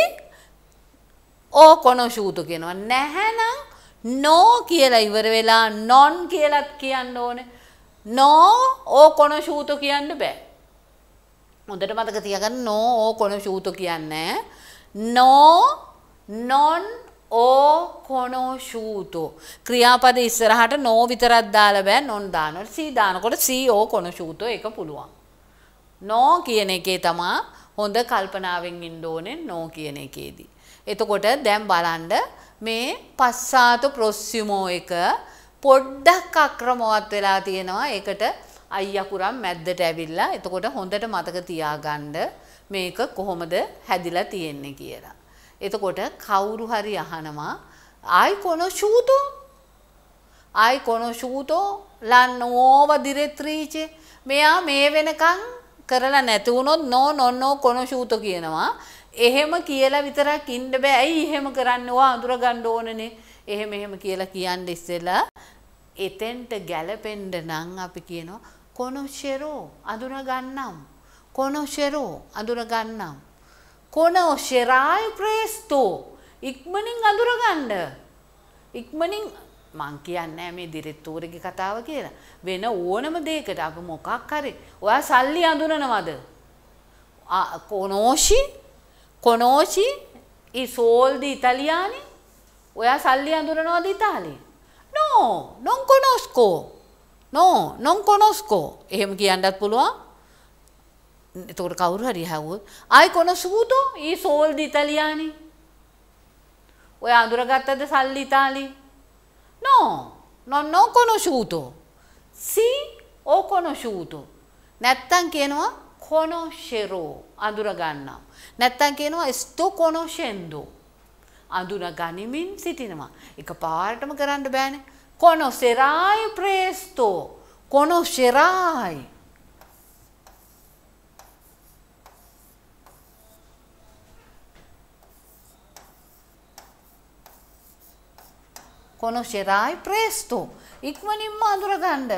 ho conosciuto කියනවා. නැහැනම් no කියලා ඉවර වෙලා non කියලාත් කියන්න ඕනේ. no o conosciuto කියන්න බෑ. හොඳට මතක තියාගන්න no o conosciuto කියන්නේ no non o conosciuto. ක්‍රියාපද ඉස්සරහට no විතරක් දාලා බෑ non දානවා. c දානකොට c o conosciuto එක පුළුවන්. no කියන එකේ තමයි හොඳ කල්පනාවෙන් ඉන්න ඕනේ no කියන එකේදී. එතකොට දැන් බලන්න මේ passato prossimo එක පොඩ්ඩක් අක්‍රමවත් වෙලා තියෙනවා. ඒකට අයි අකුරක් මැද්දට ඇවිල්ලා. එතකොට හොඳට මතක තියාගන්න මේක කොහොමද හැදිලා තියෙන්නේ කියලා. එතකොට කවුරු හරි අහනවා ai conosciuto ai conosciuto la nuova direttrice. මෙයා මේ වෙනකන් කරලා නැති වුණොත් no no no conosciuto කියනවා. එහෙම කියලා විතරක් ඉන්න බෑ. ඇයි එහෙම කරන්නේ? ඔයා අඳුර ගන්න ඕනනේ. එහෙම එහෙම කියලා කියන්න ඉස්සෙල්ලා එතෙන්ට ගැලපෙන්න නම් අපි කියනවා conoscerò අඳුර ගන්නම්. conoscerò අඳුර ගන්නම්. conoscerai presto ඉක්මනින් අඳුර ගන්න. ඉක්මනින් මං කියන්නේ මේ දිරෙත්තෝරගේ කතාව කියලා. වෙන ඕනම දෙයකට අපි මොකක් හරි ඔයා සල්ලි අඳුරනවද? conosci conosci i soldi italiani ඔයා සල්ලි අඳුරනවද ඉතාලියේ? No, non conosco. No, non conosco. එහෙම කියන්නත් පුළුවන්. එතකොට කවුරු හරි ඇහුවොත් "Hai conosciuto i soldi italiani?" ඔයා අඳුරගත්තද සල්ලි ඉතාලියේ? No, non ho conosciuto. Sì, ho conosciuto. නැත්තම් කියනවා conoscerò අඳුර ගන්නවා. නැත්තම් කියනවා sto conoscendo අඳුර ගනිමින් සිටිනවා. එකපාරටම කරන්න බෑනේ. conocerai presto. conocerai. conocerai presto. ඉක්මනින්ම අඳුර ගන්න.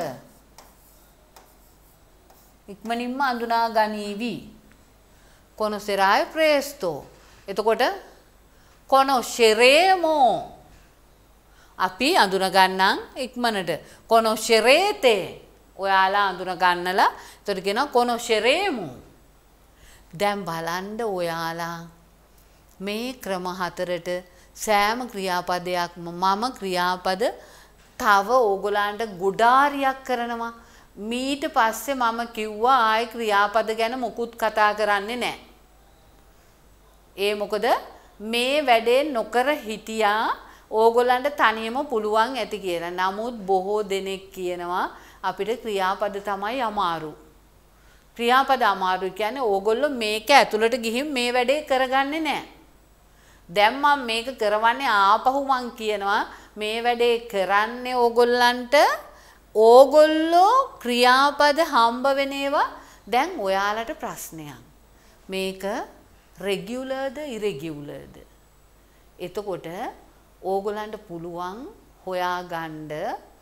ඉක්මනින්ම අඳුනා ගනීවි. conocerai presto. එතකොට conosceremo. අපි අඳුන ගන්නම් ඉක්මනට. conoscerete. ඔයාලා අඳුන ගන්නලා එතකොට කියනවා conosceremo. දැන් බලන්න ඔයාලා මේ ක්‍රම හතරට සෑම ක්‍රියාපදයක්ම මම ක්‍රියාපද තව ඕගොල්ලන්ට ගොඩාරියක් කරනවා. මීට පස්සේ මම කිව්වා ආයි ක්‍රියාපද ගැන මොකුත් කතා කරන්නේ නැහැ. ඒ මොකද මේ වැඩේ නොකර හිටියා ඕගොල්ලන්ට තනියම පුළුවන් ඇති කියලා. නමුත් බොහෝ දෙනෙක් කියනවා අපිට ක්‍රියාපද තමයි අමාරු. ක්‍රියාපද අමාරු කියන්නේ ඕගොල්ලෝ මේක ඇතුළට ගිහින් මේ වැඩේ කරගන්නේ නැහැ. දැන් මම මේක කරවන්නේ ආපහු මං කියනවා මේ වැඩේ කරන්නේ ඕගොල්ලන්ට ඕගොල්ලෝ ක්‍රියාපද හම්බ වෙන ඒවා දැන් ඔයාලට ප්‍රශ්නයක්. මේක රෙගියුලර්ද ඉරෙගියුලර්ද? එතකොට ඕගොල්ලන්ට පුළුවන් හොයාගන්න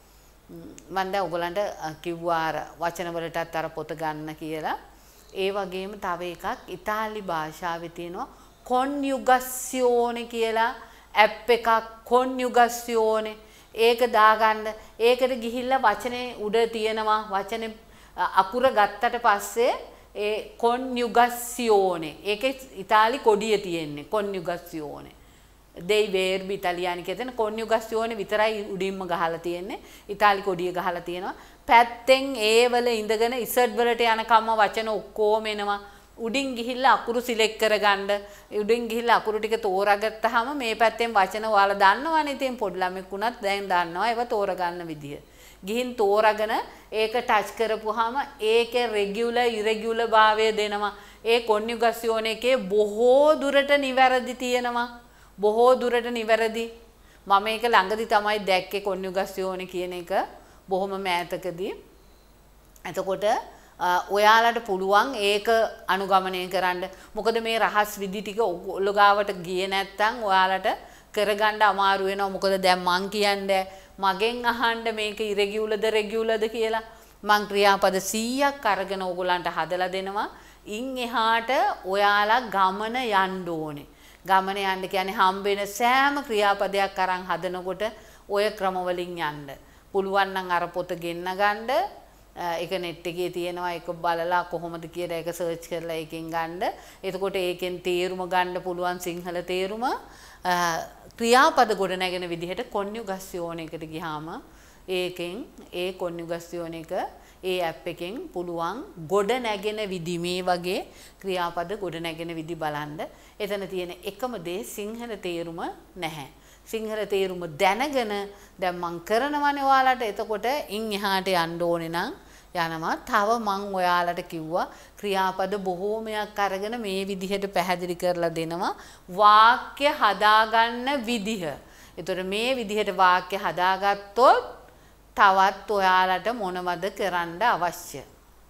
මම දැන් ඕගොල්ලන්ට කිව්වා වචන වලටත් අර පොත ගන්න කියලා. ඒ වගේම තව එකක් ඉතාලි භාෂාවේ තියෙනවා කොන්යුගසියෝනේ කියලා ඇප් එකක්. කොන්යුගසියෝනේ ඒක දාගන්න. ඒකට ගිහිල්ලා වචනේ උඩ තියෙනවා වචනේ අකුර ගත්තට පස්සේ ඒ කොන්යුගසියෝනේ ඒකේ ඉතාලි කොඩිය තියෙන්නේ කොන්යුගසියෝනේ. dei verbi italiani කියන කොන්යුගසියෝනේ විතරයි උඩින්ම ගහලා තියෙන්නේ. ඉතාලි කොඩිය ගහලා තියෙනවා. පැත්තෙන් ඒ වල ඉඳගෙන ඉසඩ් වලට යනකම්ම වචන ඔක්කොම එනවා. උඩින් ගිහිල්ලා අකුරු සිලෙක්ට් කරගන්න. උඩින් ගිහිල්ලා අකුරු ටික තෝරාගත්තාම මේ පැත්තෙන් වචන ඔයාලා දන්නවනේ. ඉතින් පොඩි ළමෙක් වුණත් දැන් දන්නවා ඒව තෝරගන්න විදිය. ගිහින් තෝරාගෙන ඒක ටච් කරපුවාම ඒකේ රෙගියුලර් ඉරෙගියුලර් භාවය දෙනවා. ඒ කොන්යුගසියෝනේ එකේ බොහෝ දුරට නිවැරදි තියෙනවා. බොහෝ දුරට නිවැරදි. මම මේක ළඟදි තමයි දැක්කේ කොන්යුගසියෝනේ කියන එක බොහොම මෑතකදී. එතකොට ඔයාලට පුළුවන් ඒක අනුගමනය කරන්න. මොකද මේ රහස් විදි ටික ඔලගාවට ගියේ නැත්තම් ඔයාලට කරගන්න අමාරු වෙනවා. මොකද දැන් මං කියන්නේ මගෙන් අහන්න මේක ඉරෙගියුලර්ද රෙගියුලර්ද කියලා. මං ක්‍රියාපද සීයක් අරගෙන ඕගොල්ලන්ට හදලා දෙනවා. ඉන් එහාට ඔයාලා ගමන යන්න ඕනේ. ගමන යන්න කියන්නේ හම්බෙන සෑම ක්‍රියාපදයක් අරන් හදනකොට ඔය ක්‍රමවලින් යන්න. පුළුවන් නම් අර පොත ගෙන්න ගන්න. ඒක net එකේ තියෙනවා. ඒක බලලා කොහොමද කියලා ඒක සර්ච් කරලා ඒකෙන් ගන්න. එතකොට ඒකෙන් තේරුම ගන්න පුළුවන් සිංහල තේරුම. ක්‍රියාපද ගොඩ නැගෙන විදිහට කොන්යුගසියෝන එකට ගියාම ඒකෙන් ඒ කොන්යුගසියෝන එක ඒ ඇප් එකෙන් පුළුවන් ගොඩ නැගෙන විදි මේ වගේ ක්‍රියාපද ගොඩ නැගෙන විදි බලන්න. එතන තියෙන එකම දේ සිංහල තේරුම නැහැ. සිංහල තේරුම දැනගෙන දැන් මං කරනවනේ ඔයාලට. එතකොට ඉන් එහාට යන්න ඕනේ නම් යනවා. තව මං ඔයාලට කිව්වා ක්‍රියාපද බොහෝමයක් අරගෙන මේ විදිහට පැහැදිලි කරලා දෙනවා වාක්‍ය හදාගන්න විදිහ. ඒතර මේ විදිහට වාක්‍ය හදාගත්තොත් තවත් ඔයාලට මොනවද කරන්න අවශ්‍ය?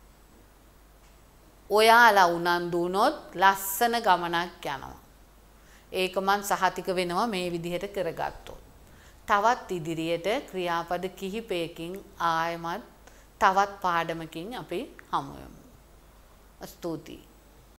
ඔයාලා උනන්දු වුණොත් ලස්සන ගමනක් යනවා. ඒක මං සහතික වෙනවා මේ විදිහට කරගත්තොත්. තවත් ඉදිරියට ක්‍රියාපද කිහිපයකින් ආයමත් තවත් පාඩමකින් අපි හමු වෙමු. ස්තුතියි.